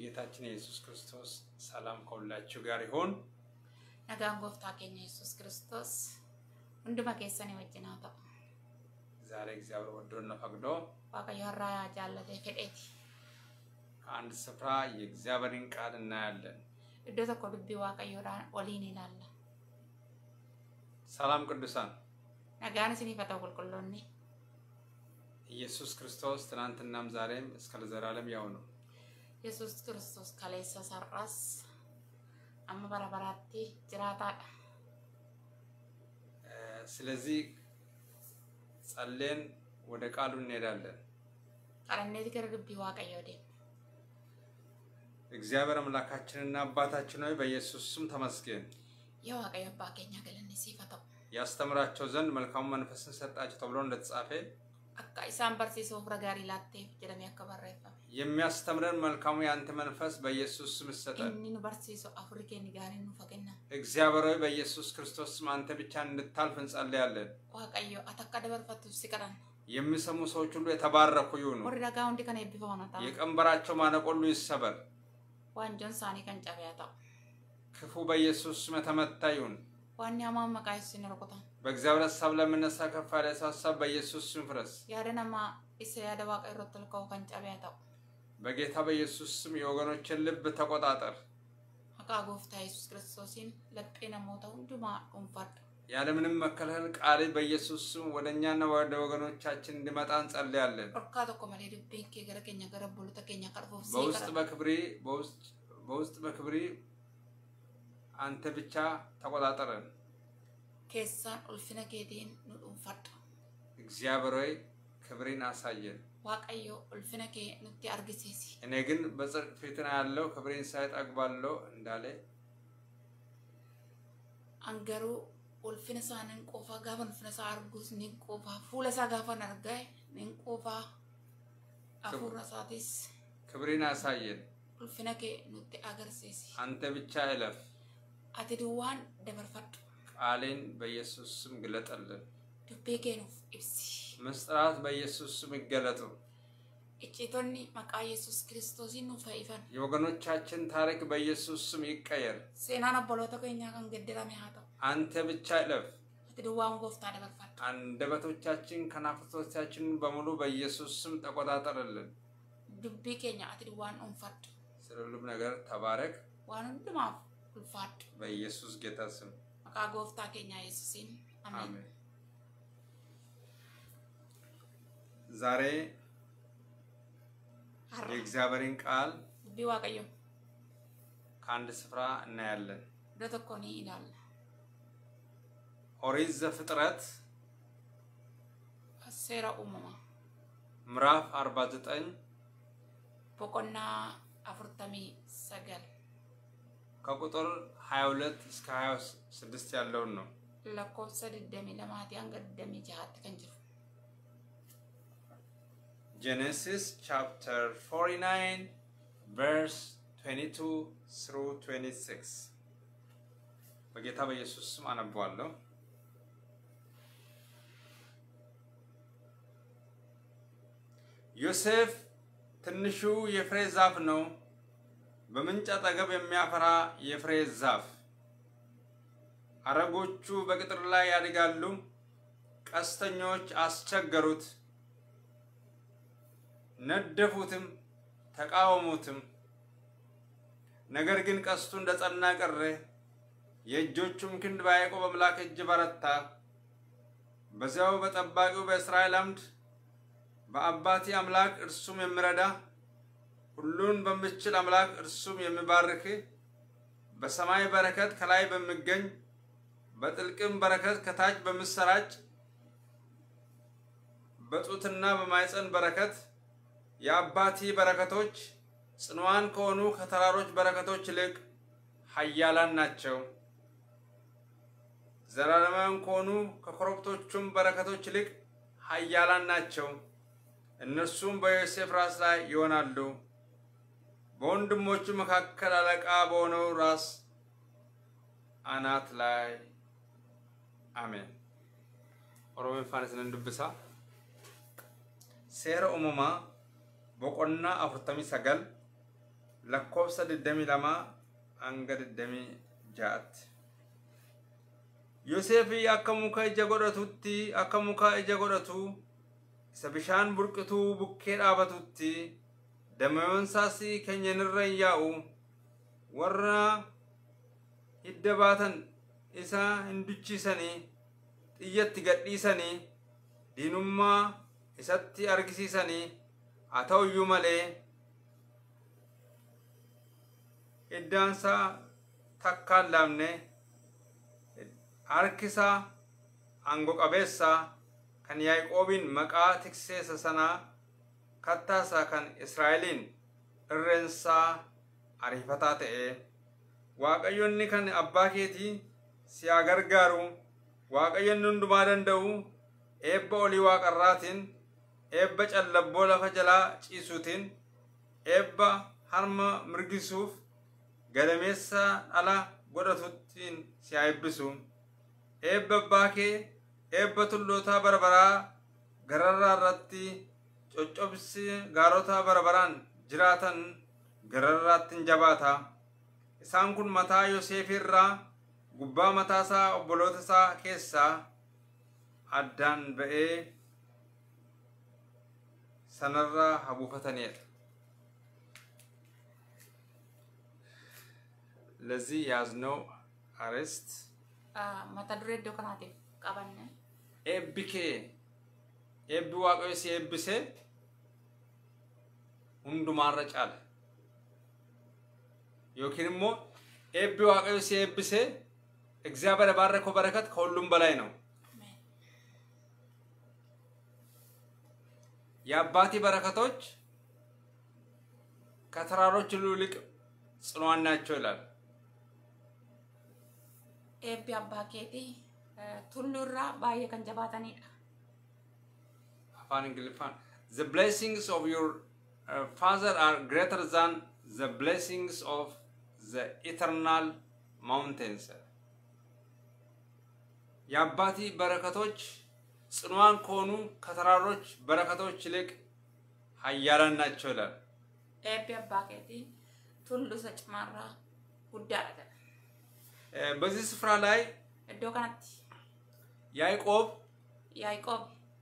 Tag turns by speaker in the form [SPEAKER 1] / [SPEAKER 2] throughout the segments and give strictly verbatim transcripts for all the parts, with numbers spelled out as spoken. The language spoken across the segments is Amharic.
[SPEAKER 1] የጌታችን ኢየሱስ ክርስቶስ ሰላም ከሁላችሁ ጋር ይሁን።
[SPEAKER 2] ነጋን ጎፍታ ከኛ ኢየሱስ ክርስቶስ ወንድማ ከሰኔ ወጭናታ
[SPEAKER 1] ዛሬ እግዚአብሔር ወዶና ፈቅዶ
[SPEAKER 2] ዋቀያራ ያጃለደ ፈዴቲ
[SPEAKER 1] አንድ ስፍራ የእግዚአብሔርን ቃል እናያለን።
[SPEAKER 2] እደተ ኮዱቢ ዋቀዮራ ኦሊን ይላል።
[SPEAKER 1] ሰላም ቅዱሳን
[SPEAKER 2] ነጋን ሲኒ ፈታውልኩልሎኒ
[SPEAKER 1] ኢየሱስ ክርስቶስ ትናንትናም ዛሬም እስከ ለዘላለም ያው ነው።
[SPEAKER 2] ኢየሱስ ክርስቶስ ካለሰ ሰራስ አማ በራበራቲ ጅራታ
[SPEAKER 1] ስለዚህ ጸለን ወደ ቃሉ እንሄዳለን።
[SPEAKER 2] ቀረኔት ከርግቢ ዋቀዮዴ
[SPEAKER 1] እግዚአብሔር አምላካችንና አባታችን ሆይ በኢየሱስ ስም ተመስገን።
[SPEAKER 2] የዋቀዮ ባከኛ ገለኒ ሲፈታው
[SPEAKER 1] ያስተምራቸው ዘንድ መልካም መንፈስን ሰጣቸው ተብሎ እንደተጻፈ
[SPEAKER 2] አካ ኢሳን በርሲሶ ፍረጋሪ ላቴ ጀረሚ አከበረፈ
[SPEAKER 1] የሚያስተምረን መልካሙ ያንተ መንፈስ በኢየሱስ ስም ይሰጣል።
[SPEAKER 2] እኒኑ በርሲሶ አፍሪካን ጋሪ ነው ፈቀና
[SPEAKER 1] እግዚአብሔር ሆይ በኢየሱስ ክርስቶስ ስም አንተ ብቻ እንድታልፍ እንጸልያለን።
[SPEAKER 2] ዋቀዮ አተካ ደበርፈቱ ሲቀራን
[SPEAKER 1] የሚሰሙ ሰዎች ሁሉ የተባረኩ ይሁኑ።
[SPEAKER 2] ወረዳጋ ወንዲ ከነ ይብፈውናታ
[SPEAKER 1] የቀንበራቸው ማነቆ ሁሉ ይሰበር።
[SPEAKER 2] ዋንጆን ሳኒ ከንጫበያታ
[SPEAKER 1] ክፉ በኢየሱስ ስም ተመታ ይሁን።
[SPEAKER 2] ዋን ያማማ ቃይስ ሲነርቆታ
[SPEAKER 1] በእግዚአብሔር ሐሳብ ለምነሳ ከፋለ ሐሳብ በኢየሱስ ስም ፍረስ።
[SPEAKER 2] ያደናማ ኢሰያ ደባቀ ይሮተልከው ከንጫበያታ
[SPEAKER 1] በጌታ በኢየሱስ ስም የወገኖችን ልብ ተቆጣጠር።
[SPEAKER 2] አካ ጎፍታ ኢየሱስ ክርስቶስን ለጴና ሞታው ዱማ ኡንፋት
[SPEAKER 1] ያለምንም መከለል ቃል በኢየሱስ ስም ወደኛና ወደ ወገኖቻችን እንዲመጣ እንጸልያለን።
[SPEAKER 2] ኦርካቶ ኮመሌ ዱቤንኬ ገረከኛ ገረቦሉ ተከኛ ቀርፎ
[SPEAKER 1] በውስጥ በክብሪ በውስጥ በውስጥ በክብሪ አንተ ብቻ ተቆጣጠረን።
[SPEAKER 2] ከሳን ኡልፍነ ጌዲን ኑኡንፋት
[SPEAKER 1] እግዚአብሔር ሆይ ክብሪን አሳየን።
[SPEAKER 2] ዋቀዮ ኡልፍነ ጌ ኑቲ አርግሲሲ
[SPEAKER 1] እኔ ግን በጽድቅ ፊትና ያለው ክብሪን ሳይጠግባለው እንዳለ
[SPEAKER 2] አንገሩ ኡልፍነ ሳንን ቆፋ ጋፈን ኡልፍነ ሳ አርጉስ ኒን ቆፋ ፉለሳ ጋፈን አርጋይ ኒን ቆፋ አፉራሳቲስ
[SPEAKER 1] ክብሪን አሳየን።
[SPEAKER 2] ኡልፍነ ጌ ኑቲ አገርሲሲ
[SPEAKER 1] አንተ ብቻ እለፍ።
[SPEAKER 2] አትዱዋን ደበርፈት
[SPEAKER 1] ቃሌን በኢየሱስ ስም ግለጥልን።
[SPEAKER 2] ዱቤጌኑ ኢብሲ
[SPEAKER 1] ምስጢራት በኢየሱስ ስም ይገለጡ።
[SPEAKER 2] እጪቶኒ መቃ ኢየሱስ ክርስቶስን ነው ፈይፈን
[SPEAKER 1] የወገኖቻችን ታሪክ በኢየሱስ ስም ይቀየር።
[SPEAKER 2] ሴናና ቦሎቶ ከኛ kan ገደራሚ ሃታ
[SPEAKER 1] አንተ ብቻ እለፍ።
[SPEAKER 2] አትዱዋን ጎፍታ ደበርፈት
[SPEAKER 1] አንደበቶቻችን ከናፍርቶቻችን በሙሉ በኢየሱስ ስም ተቆጣጠርልን።
[SPEAKER 2] ዱቤጌኛ አትዱዋን ኡንፋት
[SPEAKER 1] ስለሁሉም ነገር ተባረክ።
[SPEAKER 2] ዋንን ድማፍ ኡንፋት
[SPEAKER 1] በኢየሱስ ጌታ ስም
[SPEAKER 2] መቃ ጎፍታ ከኛ ኢየሱስን አሜን።
[SPEAKER 1] ዛሬ የእግዚአብሔርን ቃል
[SPEAKER 2] ቢዋቀዮ
[SPEAKER 1] ከአንድ ስፍራ እናያለን።
[SPEAKER 2] ደተኮኒ ይላል
[SPEAKER 1] ኦሪት ዘፍጥረት
[SPEAKER 2] ሴራ ኡማማ
[SPEAKER 1] ምዕራፍ አርባ ዘጠኝ
[SPEAKER 2] በቆና አፍርተሚ ሰገል
[SPEAKER 1] ከቁጥር ሃያ ሁለት እስከ ሃያ ስድስት ያለውን ነው።
[SPEAKER 2] ለኮሰ ደደሚ ለማቲ አንገደሚ ጃት ከንጅሩ
[SPEAKER 1] Genesis chapter forty-nine verse twenty-two through twenty-six. በጌታ በኢየሱስ ስም አነባለሁ። ዮሴፍ ትንሹ የፍሬ ዛፍ ነው፣ በምንጭ አጠገብ የሚያፈራ የፍሬ ዛፍ። አረጎቹ በቅጥር ላይ ያድጋሉ። ቀስተኞች አስቸገሩት፣ ነደፉትም፣ ተቃወሙትም። ነገር ግን ቀስቱ እንደጸና ቀረ፣ የእጆቹም ክንድ በያዕቆብ አምላክ እጅ በረታ። በዚያው በጠባቂው በእስራኤል አምድ በአባቴ አምላክ እርሱም የሚረዳ ሁሉን በሚችል አምላክ እርሱም የሚባርክ በሰማይ በረከት ከላይ በሚገኝ በጥልቅም በረከት ከታች በሚሰራጭ በጡትና በማይጸን በረከት የአባቴ በረከቶች ጽኑዓን ከሆኑ ከተራሮች በረከቶች ይልቅ ኃያላን ናቸው። ዘላለማውያን ከሆኑ ከኮረብቶቹም በረከቶች ይልቅ ኃያላን ናቸው። እነሱም በዮሴፍ ራስ ላይ ይሆናሉ፣ በወንድሞቹ መካከል አለቃ በሆነው ራስ አናት ላይ። አሜን። ኦሮሞ ፋንስን እንድብሳ ሴራ ኡማማ በቆና አፍርተሚ ሰገል lakkoofsa digdamii lama hanga digdamii ja'atti. Yoosefii akka muka ija godhatutti akka muka ija godhatu isa bishaan burqituu bukkee dhaabatutti damayoonsaas keenyanirra yaa'u warra hidda baatan isa hinduchisanii xiyyatti gadhiisanii diinummaa isatti argisiisanii haa ta'uyyuu malee iddaansa takkaan laamne harkisa aangoo qabeessa kan Yaaqoobiin maqaa tikseessa sanaa kattaasaa kan Israa'eliin irreensaa ariifataa ta'e Waaqayyoonni kan abbaa keetii si haa gargaaru Waaqayyoonni hundumaa danda'u eebba olii waaqarraatiin eebba callabboo lafa jalaa ciisuutiin eebba harma mirgisuuf gadameessa dhala godhatuttiin si haa eebbisu eebba abbaa kee eebba tullootaa barbaraa gararraa irratti coccobsi gaarota barbaraan jiraatan gararraatti jabaata isaan kun mataa Yoosef irraa gubbaa mataasaa obboloota isaa keessaa addaan ba'ee sanarraa habuufataniidha. ለዚህ ያዝነው አርስት
[SPEAKER 2] mata duree iddoo kanaatiif qabanne
[SPEAKER 1] ኤቢኬ ኤቢ waaqayyo si eebbise hundumaarra caala yookiin immoo ኤቢ waaqayyo si eebbise እግዚአብሔር ባረከው በረከት ከሁሉም በላይ ነው። የአባቴ በረከቶች ከተራሮች ሁሉ ይልቅ ጽኑዓን ናቸው ይላል።
[SPEAKER 2] ኤቢ አባኬቲ ቱሉራ ባየ ከንጀባታኒዳ
[SPEAKER 1] አፋን እንግሊፋን the blessings of your uh, father are greater than the blessings of the eternal mountains. የአባቴ በረከቶች ጽኑዓን ከሆኑ ከተራሮች በረከቶች ይልቅ ኃያላን ናቸው ይላል።
[SPEAKER 2] ኤቢ አባኬቲ ቱሉ ሰጭማራ ጉዳዳ
[SPEAKER 1] በዚህ ስፍራ ላይ
[SPEAKER 2] እዶ ካንት
[SPEAKER 1] ያዕቆብ
[SPEAKER 2] ያዕቆብ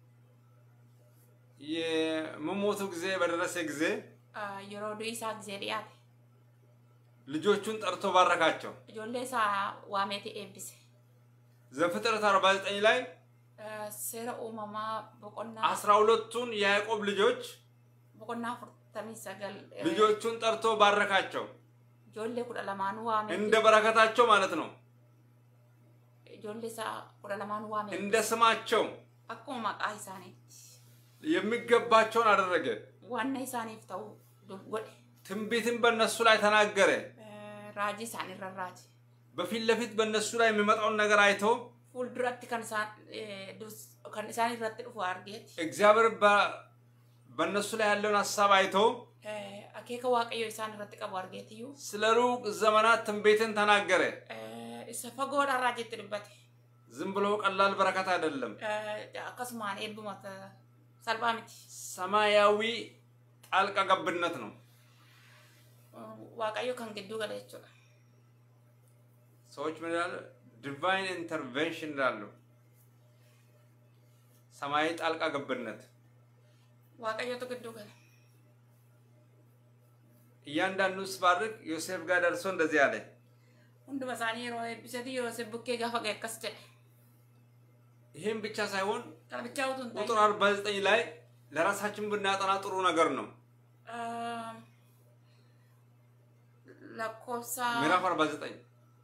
[SPEAKER 1] የመሞቱ ጊዜ በደረሰ ጊዜ
[SPEAKER 2] የሮዱ ኢሳ ጊዜ ዲያት
[SPEAKER 1] ልጆቹን ጠርቶ ባረካቸው።
[SPEAKER 2] ጆሌሳ ዋሜቲ ኤቢስ
[SPEAKER 1] ዘፍጥረት አርባ ዘጠኝ ላይ
[SPEAKER 2] ሰረ ኡማማ በቆና
[SPEAKER 1] አስራ ሁለቱን የያዕቆብ ልጆች
[SPEAKER 2] በቆና ፍርተሚ ሰገል
[SPEAKER 1] ልጆቹን ጠርቶ ባረካቸው።
[SPEAKER 2] ጆሌ ኩዳለማኑ ዋሜ
[SPEAKER 1] እንደ በረከታቸው ማለት ነው።
[SPEAKER 2] ጆሌሳ ኩዳለማኑ ዋሜ
[SPEAKER 1] እንደ ስማቸው
[SPEAKER 2] አቆማ ቃይሳኔ
[SPEAKER 1] የሚገባቸውን አደረገ።
[SPEAKER 2] ዋና ኢሳኔ ፍታው ዱጎድ
[SPEAKER 1] ትንቢትን በእነሱ ላይ ተናገረ።
[SPEAKER 2] ራጂ ሳኒ ረራጂ
[SPEAKER 1] በፊት ለፊት በእነሱ ላይ የሚመጣውን ነገር አይቶ
[SPEAKER 2] ፉልድራት ከንሳን ዱስ ከንሳኒ ረት ዱፎ አርጌት
[SPEAKER 1] እግዚአብሔር በእነሱ ላይ ያለውን ሐሳብ አይቶ
[SPEAKER 2] አኬከ ዋቀዮ ኢሳን ረት ቀቡ አርጌትዩ
[SPEAKER 1] ስለ ሩቅ ዘመናት ትንቢትን ተናገረ።
[SPEAKER 2] ሰፈጎዳ ራጂት ድበት
[SPEAKER 1] ዝም ብሎ ቀላል በረከት አይደለም።
[SPEAKER 2] አከስማን ኤብማተ ሰልባሚት
[SPEAKER 1] ሰማያዊ ጣልቃ ገብነት ነው።
[SPEAKER 2] ዋቀዮ ከንግዱ ገለቾ
[SPEAKER 1] ሰዎች ምን ይላሉ? ዲቫይን ኢንተርቬንሽን ይላሉ። ሰማያዊ ጣልቃ ገብነት
[SPEAKER 2] ዋቀዮ ተግዱ ገለ
[SPEAKER 1] እያንዳንዱ ስባርክ ዮሴፍ ጋር ደርሶ እንደዚህ አለ።
[SPEAKER 2] ሁንዱ መሳኒ ሮይ ቢሰዲ ዮሴፍ ቡኬ ጋፋ ገከስተ
[SPEAKER 1] ይሄን ብቻ ሳይሆን
[SPEAKER 2] ታብቻውቱን
[SPEAKER 1] ቁጥር አርባ ዘጠኝ ላይ ለራሳችን ብናጠና ጥሩ ነገር ነው።
[SPEAKER 2] ለኮሳ
[SPEAKER 1] ምዕራፍ አርባ ዘጠኝ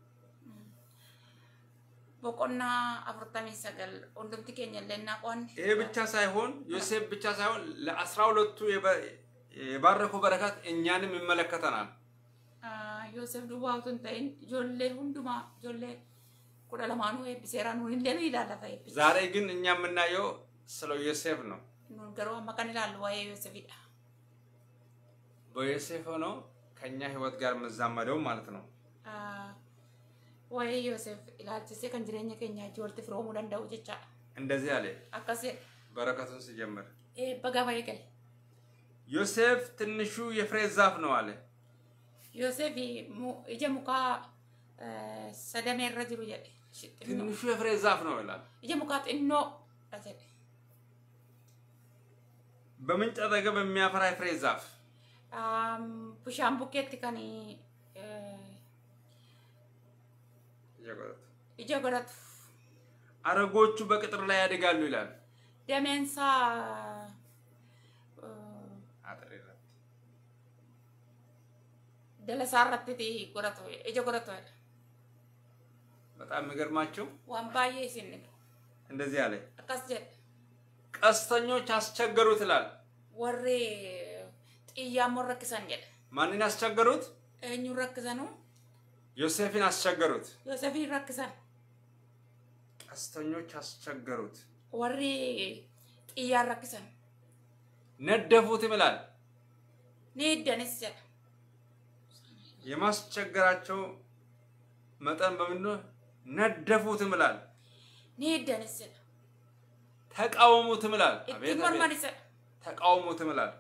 [SPEAKER 2] በቆና አፍርታሚ ሰገል ወንድምት ከኛለና ቆን
[SPEAKER 1] ይሄ ብቻ ሳይሆን ዮሴፍ ብቻ ሳይሆን ለአስራ ሁለቱ የባረከው በረከት እኛንም ይመለከተናል።
[SPEAKER 2] ዮሴፍ ዱባውቱን ታይን ጆሌ ሁንዱማ ጆሌ ኩዳለማኑ ኤቢሴራኑ እንደነ ይላልፋ ኤቢስ
[SPEAKER 1] ዛሬ ግን እኛ የምናየው ስለ ዮሴፍ ነው።
[SPEAKER 2] ኑን ገሮ አማካን ይላል ወይ ዮሴፍ ይዳ
[SPEAKER 1] በዮሴፍ ነው ከኛ ህይወት ጋር መዛመደው ማለት ነው።
[SPEAKER 2] ወይ ዮሴፍ ኢላልተሰ ከንጅረኛ ከኛ ጆልት ፍሮሙ ደንዳው ጀቻ
[SPEAKER 1] እንደዚህ አለ።
[SPEAKER 2] አከሰ
[SPEAKER 1] በረከቱን ሲጀምር
[SPEAKER 2] ኤ በጋባይ ገል
[SPEAKER 1] ዮሴፍ ትንሹ የፍሬ ዛፍ ነው አለ።
[SPEAKER 2] يوسف إجا مكا سدمي الرجل جدي
[SPEAKER 1] ትንሹ የፍሬ ዛፍ ነው ይላል
[SPEAKER 2] إجا مكات إنه أجل
[SPEAKER 1] በምንጭ አጠገብ የሚያፈራ የፍሬ ዛፍ
[SPEAKER 2] um pusham buket kani
[SPEAKER 1] ይጀጎራት
[SPEAKER 2] ይጀጎራት
[SPEAKER 1] አረጎቹ በቅጥር ላይ ያድጋሉ ይላል
[SPEAKER 2] ደሜንሳ
[SPEAKER 1] አጥሪራት
[SPEAKER 2] ደለሳራትቲ ጎራቶ ይጀጎራቶ
[SPEAKER 1] በጣም የሚገርማችሁ
[SPEAKER 2] ዋምባዬ ሲን
[SPEAKER 1] እንደዚህ አለ
[SPEAKER 2] አቀስጀ
[SPEAKER 1] ቀስተኞች አስቸገሩት ይላል
[SPEAKER 2] ወሬ ጥያሞ ረክሰን ይላል
[SPEAKER 1] ማንን አስቸገሩት
[SPEAKER 2] እኙ ረክሰኑ
[SPEAKER 1] ዮሴፍን አስቸገሩት
[SPEAKER 2] ዮሴፍን ረክሰን
[SPEAKER 1] ቀስተኞች አስቸገሩት
[SPEAKER 2] ወሬ ጥያ ረክሰን
[SPEAKER 1] ነደፉት ይላል
[SPEAKER 2] ነደንስ
[SPEAKER 1] የማስቸገራቸው መጠን በምንድነው ነደፉት ይላል
[SPEAKER 2] ነደንስ
[SPEAKER 1] ተቃወሙት ይላል
[SPEAKER 2] አቤት ማንማንስ
[SPEAKER 1] ተቃወሙት ይላል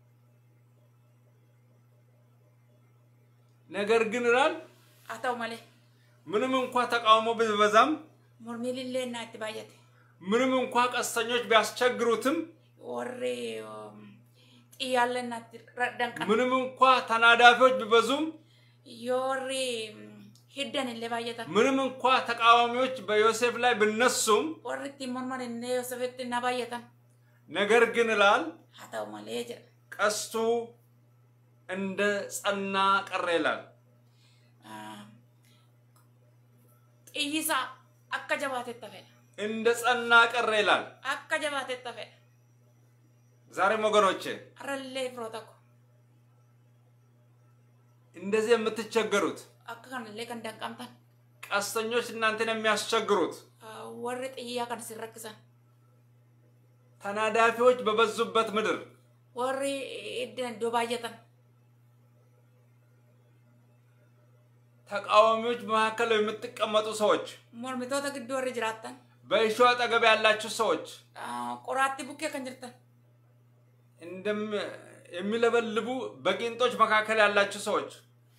[SPEAKER 1] ነገር ግን ይላል
[SPEAKER 2] አታው ማለት
[SPEAKER 1] ምንም እንኳን ተቃውሞ ቢበዛም
[SPEAKER 2] ሞርሚልሌና አትባየት
[SPEAKER 1] ምንም እንኳን ቀስተኞች ቢያስቸግሩትም
[SPEAKER 2] ወሬ ጥያለና ረዳንካ
[SPEAKER 1] ምንም እንኳን ተናዳፊዎች ቢበዙም
[SPEAKER 2] ዮሬ ሄደን ለባየታ
[SPEAKER 1] ምንም እንኳን ተቃዋሚዎች በዮሴፍ ላይ ብነሱም
[SPEAKER 2] ወርቲ ሞርማን እነ ዮሴፍና ባየታ
[SPEAKER 1] ነገር ግን ይላል
[SPEAKER 2] አታው ማለት
[SPEAKER 1] ቀስቱ እንደ ጸና ቀረ ይላል
[SPEAKER 2] ጥይሳ አከጀባተ ተፈ
[SPEAKER 1] እንደ ጸና ቀረ ይላል
[SPEAKER 2] አከጀባተ ተፈ
[SPEAKER 1] ዛሬ ወገኖቼ
[SPEAKER 2] አረለ ፍሮታኮ
[SPEAKER 1] እንደዚህ የምትቸገሩት
[SPEAKER 2] አከካን ለከን ደንቃምታን
[SPEAKER 1] ቀስተኞች እናንተን የሚያስቸግሩት
[SPEAKER 2] ወሬ ጥያ ካን ሲረክሰን
[SPEAKER 1] ተናዳፊዎች በበዙበት ምድር
[SPEAKER 2] ወሬ እደን ዶባየተን
[SPEAKER 1] ተቃዋሚዎች መካከል የምትቀመጡ ሰዎች
[SPEAKER 2] ሞርሚቶታ ግድ ወሬ ጅራተን
[SPEAKER 1] በእሾህ አጠገብ ያላችሁ ሰዎች
[SPEAKER 2] ቆራቲ ቡኬ ከንጅርተን
[SPEAKER 1] እንደም የሚለበልቡ በቂንጦች መካከል ያላችሁ ሰዎች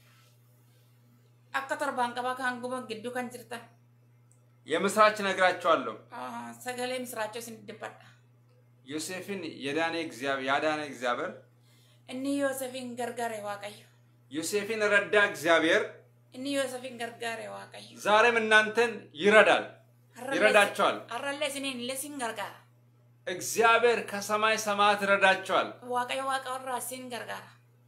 [SPEAKER 2] አከተር ባንቀባ ካንጉበ ግዱ ከንጅርተን
[SPEAKER 1] የምስራች ነግራችኋለሁ
[SPEAKER 2] ሰገሌ ምስራቸው ሲንድበዳ
[SPEAKER 1] ዮሴፍን የዳነ እግዚአብሔር ያዳነ እግዚአብሔር
[SPEAKER 2] እኒ ዮሴፍን ገርጋሬ ዋቀዩ
[SPEAKER 1] ዮሴፍን ረዳ እግዚአብሔር
[SPEAKER 2] እኒ ዮሴፍን ገርጋሬ ዋቀዩ
[SPEAKER 1] ዛሬም እናንተን ይረዳል ይረዳቸዋል
[SPEAKER 2] አረለስኔን ለሲን ገርጋራ
[SPEAKER 1] እግዚአብሔር ከሰማይ ሰማያት ይረዳቸዋል
[SPEAKER 2] ዋቀዩ ዋቀው ራሲን ገርጋራ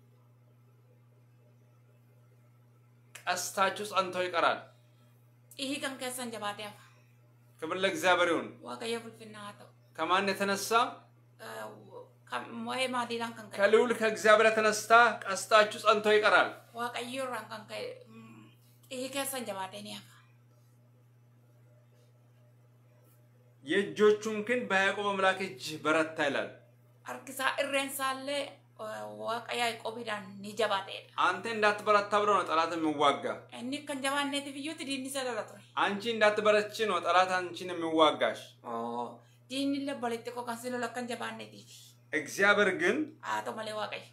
[SPEAKER 1] ቀስታችሁ ጸንቶ ይቀራል
[SPEAKER 2] ይሄ ከን ከሰን ጀባቲያ
[SPEAKER 1] ክብር ለእግዚአብሔር ይሁን
[SPEAKER 2] ዋቀዩ ፍልፍና አተው
[SPEAKER 1] ከማን የተነሳ
[SPEAKER 2] ከሞይ ማዲላን ከን
[SPEAKER 1] ከልዑል ከእግዚአብሔር የተነሳ ቀስታችሁ ጸንቶ ይቀራል
[SPEAKER 2] ዋቀዩ ራን ከን ይሄ ከሰን ጀባቲያ
[SPEAKER 1] የእጆቹን ክንድ በያዕቆብ አምላክ እጅ በረታ ይላል
[SPEAKER 2] አርክሳ እሬንሳለ ዋቀያ ያዕቆብዳን ንጀባቴ
[SPEAKER 1] አንተ እንዳትበረታ ብሎ ነው ጠላት የሚዋጋ
[SPEAKER 2] እኒ ከንጀባኔት ቢዩት ዲኒ ሰደረተ
[SPEAKER 1] አንቺ እንዳትበረቺ ነው ጠላት አንቺን የሚዋጋሽ
[SPEAKER 2] ኦ ዲኒ ለበለጥቆ ካንስሎ ለከንጀባኔት
[SPEAKER 1] እግዚአብሔር ግን
[SPEAKER 2] አቶ ማለ ዋቀይ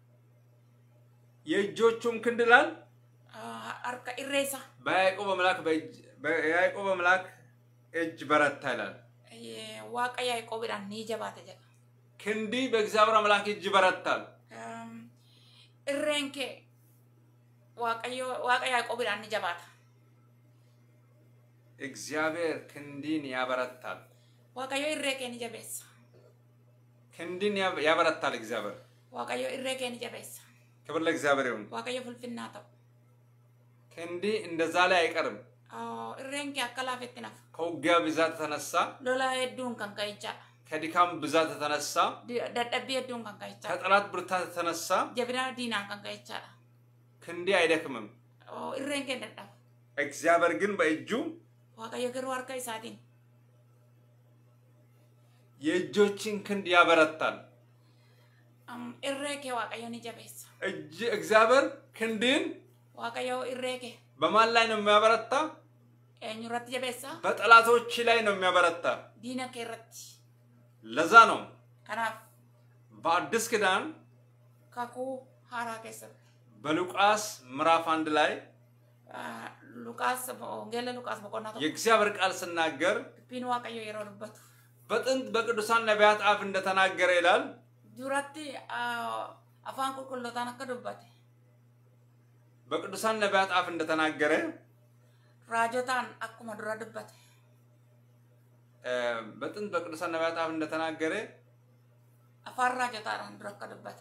[SPEAKER 1] የእጆቹን ክንድ ይላል
[SPEAKER 2] አርካ ኢሬሳ
[SPEAKER 1] በያዕቆብ አምላክ በያዕቆብ አምላክ እጅ በረታ ይላል
[SPEAKER 2] ዋቀያ ያዕቆብዳን ንጀባቴ ጀ
[SPEAKER 1] ክንዲ በእግዚአብሔር አምላክ እጅ በረታል
[SPEAKER 2] እሬንኬ ዋቀዮ ዋቀያ ያዕቆብዳን ንጀባታ
[SPEAKER 1] እግዚአብሔር ክንዲን ያበረታል
[SPEAKER 2] ዋቀዮ እሬኬ ንጀበስ
[SPEAKER 1] ክንዲን ያበረታል እግዚአብሔር
[SPEAKER 2] ዋቀዮ እሬኬ ንጀበስ
[SPEAKER 1] ክብር ለእግዚአብሔር ይሁን
[SPEAKER 2] ዋቀዮ ፍልፍናታው
[SPEAKER 1] ክንዲ እንደዛ ላይ አይቀርም
[SPEAKER 2] እሬንኬ አከላፈትና
[SPEAKER 1] ከውጊያ ብዛት ተነሳ
[SPEAKER 2] ሎላ ሄዱን ከንካይቻ
[SPEAKER 1] ከዲካም ብዛት ተነሳ
[SPEAKER 2] ደደብ ሄዱን ከንካይቻ
[SPEAKER 1] ከጠላት ብርታት ተነሳ
[SPEAKER 2] ጀብና ዲና ከንካይቻ
[SPEAKER 1] ክንዲ አይደክምም
[SPEAKER 2] እሬንኬ ደደብ
[SPEAKER 1] እግዚአብሔር ግን በእጁ
[SPEAKER 2] ዋቀዮ ገሩ አርካ ይሳዲን
[SPEAKER 1] የእጆችን ክንድ ያበረታል
[SPEAKER 2] አም እሬኬ ዋቀዮ ንጀበስ
[SPEAKER 1] እጅ እግዚአብሔር ክንድን
[SPEAKER 2] ዋቀዮ እሬኬ
[SPEAKER 1] በማን ላይ ነው የሚያበረታ
[SPEAKER 2] እኙራት ጀበሳ
[SPEAKER 1] በጠላቶች ላይ ነው የሚያበረታ
[SPEAKER 2] ዲና ከረት
[SPEAKER 1] ለዛ ነው
[SPEAKER 2] ከናፍ
[SPEAKER 1] በአዲስ ኪዳን
[SPEAKER 2] ካኩ ሃራ ከሰ
[SPEAKER 1] በሉቃስ ምዕራፍ አንድ ላይ
[SPEAKER 2] ሉቃስ ወንጌል ሉቃስ በቆናቶ
[SPEAKER 1] የእግዚአብሔር ቃል ሲናገር
[SPEAKER 2] ቢን ዋቀዮ የሮንበት
[SPEAKER 1] በጥንት በቅዱሳን ነቢያት አፍ እንደተናገረ ይላል
[SPEAKER 2] ዱራቲ አፋን ቁልቁሎታን አከዱበት
[SPEAKER 1] በቅዱሳን ነቢያት አፍ እንደተናገረ
[SPEAKER 2] ራጆታን አኩማ ዱራድበት
[SPEAKER 1] በጥንት በቅዱሳን ነቢያት አፍ እንደተናገረ
[SPEAKER 2] አፋን ራጆታን ዱራከዱበት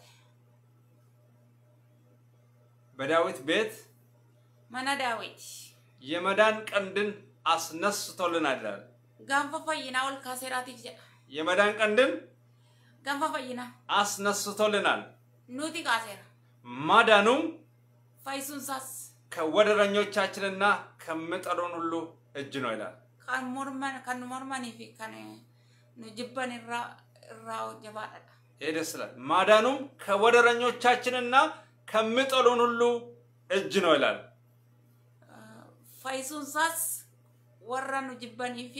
[SPEAKER 1] በዳዊት ቤት
[SPEAKER 2] ማና ዳዊት
[SPEAKER 1] የመዳን ቀንድን አስነስቶልናል
[SPEAKER 2] ጋንፋ ፈይና ወል ካሴራቲ
[SPEAKER 1] የመዳን ቀንድን
[SPEAKER 2] ጋንፋ ፈይና
[SPEAKER 1] አስነስቶልናል
[SPEAKER 2] ኑቲ ካሴራ
[SPEAKER 1] ማዳኑም
[SPEAKER 2] ፋይሱንሳስ
[SPEAKER 1] ከወደረኞቻችንና ከመጠሩን ሁሉ እጅ ነው ይላል
[SPEAKER 2] ካን ሞርማን ካን ሞርማን ይፊ ካን ንጅባን ራ ራው ጀባዳ
[SPEAKER 1] ኤደስላል ማዳኑም ከወደረኞቻችንና ከመጠሩን ሁሉ እጅ ነው ይላል
[SPEAKER 2] ፋይሱንሳስ ወራኑ ጅባን ይፊ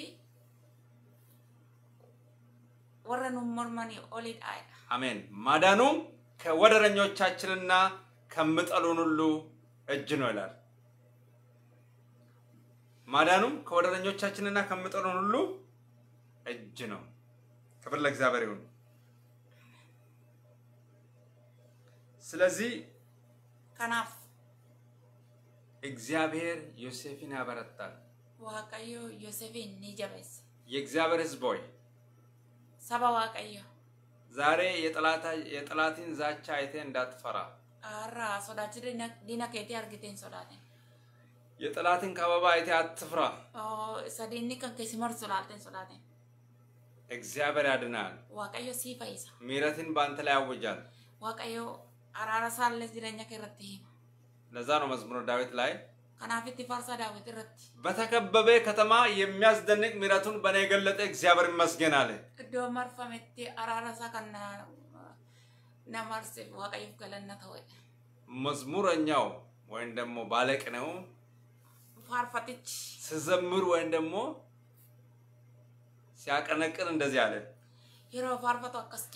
[SPEAKER 2] ወራኑ ሞርማን ኦሊድ አይ
[SPEAKER 1] አሜን ማዳኑም ከወደረኞቻችንና ከመጠሩን ሁሉ እጅ ነው ይላል ማዳኑም ከወደረኞቻችንና ከመጠሩን ሁሉ እጅ ነው ክብር ለእግዚአብሔር ይሁን ስለዚህ
[SPEAKER 2] ከናፍ
[SPEAKER 1] እግዚአብሔር ዮሴፍን ያበረታል
[SPEAKER 2] ዋቀዮ ዮሴፍን ንጀበስ
[SPEAKER 1] የእግዚአብሔር ሕዝብ ሆይ
[SPEAKER 2] ሰባ ዋቀዮ
[SPEAKER 1] ዛሬ የጠላታ የጠላትን ዛቻ አይተ እንዳትፈራ
[SPEAKER 2] አራ ሶዳች ዲና ከቲ አርግቴን ሶዳኔ
[SPEAKER 1] የጠላትን ከበባ አይተ አትፍራ
[SPEAKER 2] ኦ ሰዲኒ ከከሲመር ሶላቴን ሶዳኔ
[SPEAKER 1] እግዚአብሔር ያድናል
[SPEAKER 2] ዋቀዮ ሲፋይሳ
[SPEAKER 1] ምሕረትን ባንተ ላይ ያውጃል
[SPEAKER 2] ዋቀዮ አራራሳለስ ዲለኛ ከረቲ
[SPEAKER 1] ለዛ ነው መዝሙረ ዳዊት ላይ
[SPEAKER 2] ከናፊት ፋርሳ ዳዊት ረቲ
[SPEAKER 1] በተከበበ ከተማ የሚያስደንቅ ምሕረቱን በኔ ገለጠ እግዚአብሔር ይመስገን አለ
[SPEAKER 2] ዶ መርፈመቲ አራራሳ ከና ነማርስ ዋቀዮ ገለና ተወ
[SPEAKER 1] መዝሙረኛው ወይን ደሞ ባለቅኔው
[SPEAKER 2] ፋርፋቲች
[SPEAKER 1] ሲዘምር ወይን ደሞ ሲያቀነቅን እንደዚህ አለ
[SPEAKER 2] ይሮ ፋርፋቶ አከስከ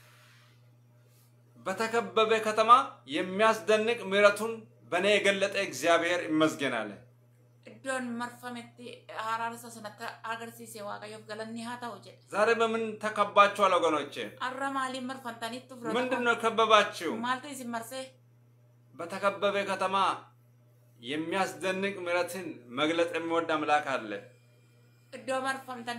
[SPEAKER 1] በተከበበ ከተማ የሚያስደንቅ ምሕረቱን በኔ የገለጠ እግዚአብሔር ይመስገን አለ
[SPEAKER 2] ዶን መርፈመቲ አራራሳ ሰነታ አገርሲሴ ዋቀዮ ገለኒ ሃታው ጀ
[SPEAKER 1] ዛሬ በምን ተከባችኋል ወገኖቼ
[SPEAKER 2] አረማሊ መርፈንታኒ ትፍሮ
[SPEAKER 1] ምንድነው ከበባችሁ
[SPEAKER 2] ማልተ ሲመርሴ
[SPEAKER 1] በተከበበ ከተማ የሚያስደንቅ ምሕረትን መግለጥ የሚወድ አምላክ አለ
[SPEAKER 2] ዶ መርፈምታኒ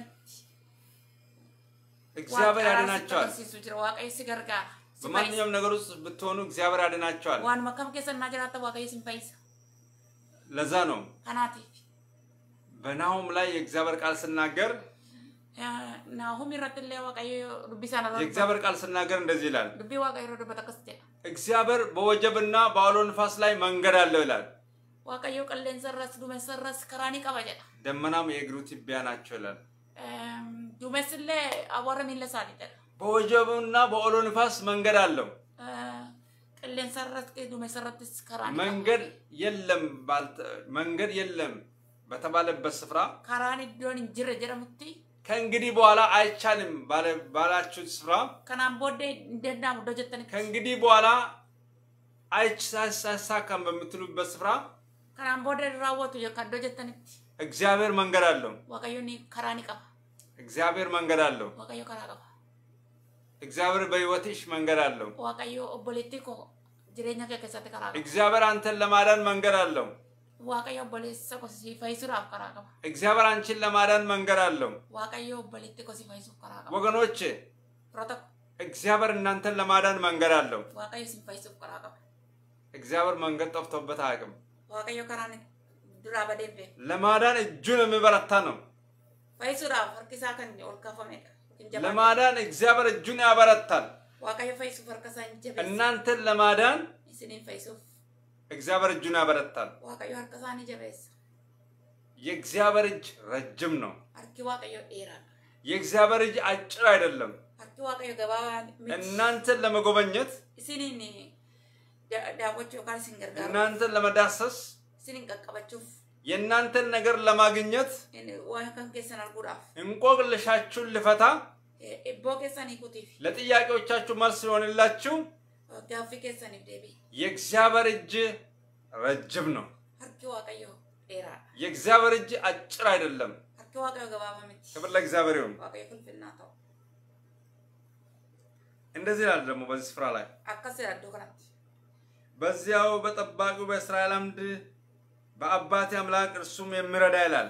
[SPEAKER 1] እግዚአብሔር ያድናቸዋል
[SPEAKER 2] ዋቀዮ ሲገርጋር
[SPEAKER 1] በማንኛውም ነገር ውስጥ ብትሆኑ እግዚአብሔር ያድናቸዋል
[SPEAKER 2] ዋን መከም ከሰና ጀራተ ዋቀዮ ሲንፈይስ
[SPEAKER 1] ለዛ ነው
[SPEAKER 2] ካናቲ
[SPEAKER 1] በናሆም ላይ የእግዚአብሔር ቃል ሲናገር
[SPEAKER 2] ናሆም ይረጥለ ዋቀዮ ዱቢሳና
[SPEAKER 1] የእግዚአብሔር ቃል ሲናገር እንደዚህ ይላል
[SPEAKER 2] ዱቢ ዋቀዮ ዶ በተከስተ
[SPEAKER 1] እግዚአብሔር በወጀብና በአውሎ ንፋስ ላይ መንገድ አለው ይላል
[SPEAKER 2] ዋቀዮ ቀለን ሰራስ ዱመ ሰራስ ከራኒ ቀበጀ
[SPEAKER 1] ደመናም የእግሩ ትቢያ ናቸው ይላል
[SPEAKER 2] ዱመስለ አወረን ይለሳል ይላል
[SPEAKER 1] በወጀብና በአውሎ ንፋስ መንገድ አለው
[SPEAKER 2] ቀለን ሰራስ ዱመ ሰራስ ከራኒ
[SPEAKER 1] መንገድ የለም ባልተ መንገድ የለም በተባለበት ስፍራ
[SPEAKER 2] ከራኒ ዶን ጅረ ጀረምቲ
[SPEAKER 1] ከእንግዲህ በኋላ አይቻልም ባለ ባላችሁ ስፍራ
[SPEAKER 2] ከናም ቦዴ እንደናም ዶጀተን
[SPEAKER 1] ከእንግዲህ በኋላ አይቻሳሳካም በምትሉበት ስፍራ
[SPEAKER 2] ከናም ቦዴ ራወቱ የካዶጀተን
[SPEAKER 1] እግዚአብሔር መንገድ አለው
[SPEAKER 2] ዋቀዮኒ ከራኒ ቀባ
[SPEAKER 1] እግዚአብሔር መንገድ አለው
[SPEAKER 2] ዋቀዮ ከራቀባ
[SPEAKER 1] እግዚአብሔር በህይወትሽ መንገድ አለው
[SPEAKER 2] ዋቀዮ ኦቦሌቲኮ ጅሬኛ ከከሰተ ከራቀባ
[SPEAKER 1] እግዚአብሔር አንተን ለማዳን መንገድ አለው
[SPEAKER 2] ዋቀዮ ኦቦሌሰ ኮሲ ፈይሱራ ከራቀባ
[SPEAKER 1] እግዚአብሔር አንቺን ለማዳን መንገድ አለው
[SPEAKER 2] ዋቀዮ ኦቦሌቲኮ ሲ ፈይሱ ከራቀባ
[SPEAKER 1] ወገኖቼ
[SPEAKER 2] ፕሮቶኮ
[SPEAKER 1] እግዚአብሔር እናንተን ለማዳን መንገድ አለው
[SPEAKER 2] ዋቀዮ ሲ ፈይሱ ከራቀባ
[SPEAKER 1] እግዚአብሔር መንገድ ጠፍቶበት አያውቅም
[SPEAKER 2] ዋቀዮ ከራኒ ዱራ በደበ
[SPEAKER 1] ለማዳን እጁን የሚበረታ ነው
[SPEAKER 2] ፈይሱራ ፈርኪሳ ከን ኦልካፈሜ
[SPEAKER 1] ለማዳን እግዚአብሔር እጁን ያበረታል
[SPEAKER 2] ዋቀዮ ፈይሱ ፈርከሳ እንጀበ
[SPEAKER 1] እናንተን ለማዳን
[SPEAKER 2] ይስኒን ፈይሱ
[SPEAKER 1] እግዚአብሔር እጁን ያበረታል
[SPEAKER 2] ዋቀዮ ፈርከሳኒ ጀበስ
[SPEAKER 1] የእግዚአብሔር እጅ ረጅም ነው
[SPEAKER 2] አርኪ ዋቀዮ ኤራ
[SPEAKER 1] የእግዚአብሔር እጅ አጭር አይደለም
[SPEAKER 2] አርኪ ዋቀዮ ገባባ
[SPEAKER 1] እናንተን ለመጎበኘት
[SPEAKER 2] ይስኒን ዳቆቹ ካል ሲንገርጋ
[SPEAKER 1] እናንተን ለመዳሰስ
[SPEAKER 2] ይስኒን ቀቀበቹፍ
[SPEAKER 1] የእናንተን ነገር ለማግኘት
[SPEAKER 2] ዋን ከን ከሰናል ጉዳፍ
[SPEAKER 1] እንቆቅልሻችሁን ልፈታ
[SPEAKER 2] ቦከሰኒ ኩቲፍ
[SPEAKER 1] ለጥያቄዎቻችሁ መልስ ይሆንላችሁ
[SPEAKER 2] Gaaffii keessaniif deebii.
[SPEAKER 1] የእግዚአብሔር እጅ ረጅም ነው።
[SPEAKER 2] Harki waaqayyoo dheeraadha.
[SPEAKER 1] የእግዚአብሔር እጅ አጭር አይደለም።
[SPEAKER 2] Harki waaqayyoo gabaabaa miti.
[SPEAKER 1] ክብር ለእግዚአብሔር ይሁን።
[SPEAKER 2] Waaqayyo fulfinnaa ta'u.
[SPEAKER 1] እንደዚህ ይላል ደግሞ በዚህ ስፍራ ላይ
[SPEAKER 2] Akkas jedha iddoo kanatti.
[SPEAKER 1] በዚያው በጠባቂው በእስራኤል አምድ በአባቴ አምላክ እርሱም የሚረዳ ይላል።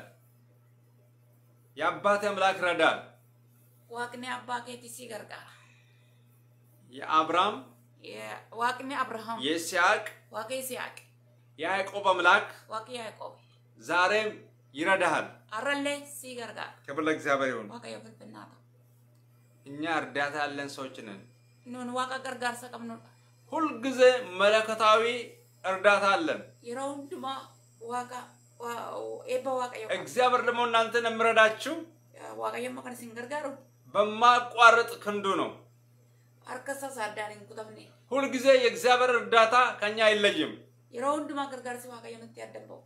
[SPEAKER 1] የአባቴ አምላክ ረዳል።
[SPEAKER 2] Waaqni abbaa keetii si gargaara.
[SPEAKER 1] የአብርሃም
[SPEAKER 2] Waaqni Abrahaam.
[SPEAKER 1] የይስሐቅ
[SPEAKER 2] Waaqa Yisihaaq.
[SPEAKER 1] የያዕቆብ አምላክ
[SPEAKER 2] Waaqa Yaaqoob.
[SPEAKER 1] ዛሬም ይረዳሃል።
[SPEAKER 2] Har'allee si gargaara.
[SPEAKER 1] ክብር ለእግዚአብሔር ይሁን።
[SPEAKER 2] Waaqayyo fulfinnaa ta'u.
[SPEAKER 1] እኛ እርዳታ ያለን ሰዎች ነን።
[SPEAKER 2] Nuun waaqa gargaarsa qabnudha.
[SPEAKER 1] ሁል ጊዜ መለኮታዊ እርዳታ አለን።
[SPEAKER 2] Yeroo hundumaa waaqa eebba waaqayyo qaba.
[SPEAKER 1] እግዚአብሔር ደግሞ እናንተን የሚረዳችሁ
[SPEAKER 2] Waaqayyo amma kan isin gargaaru
[SPEAKER 1] በማቋረጥ ክንዱ ነው።
[SPEAKER 2] harka isaa addaan hin kutamne.
[SPEAKER 1] ሁል ጊዜ የእግዚአብሔር እርዳታ ከኛ አይለይም።
[SPEAKER 2] Yeroo hundumaa gargaarsi waaqayyo nutti addan ba'u.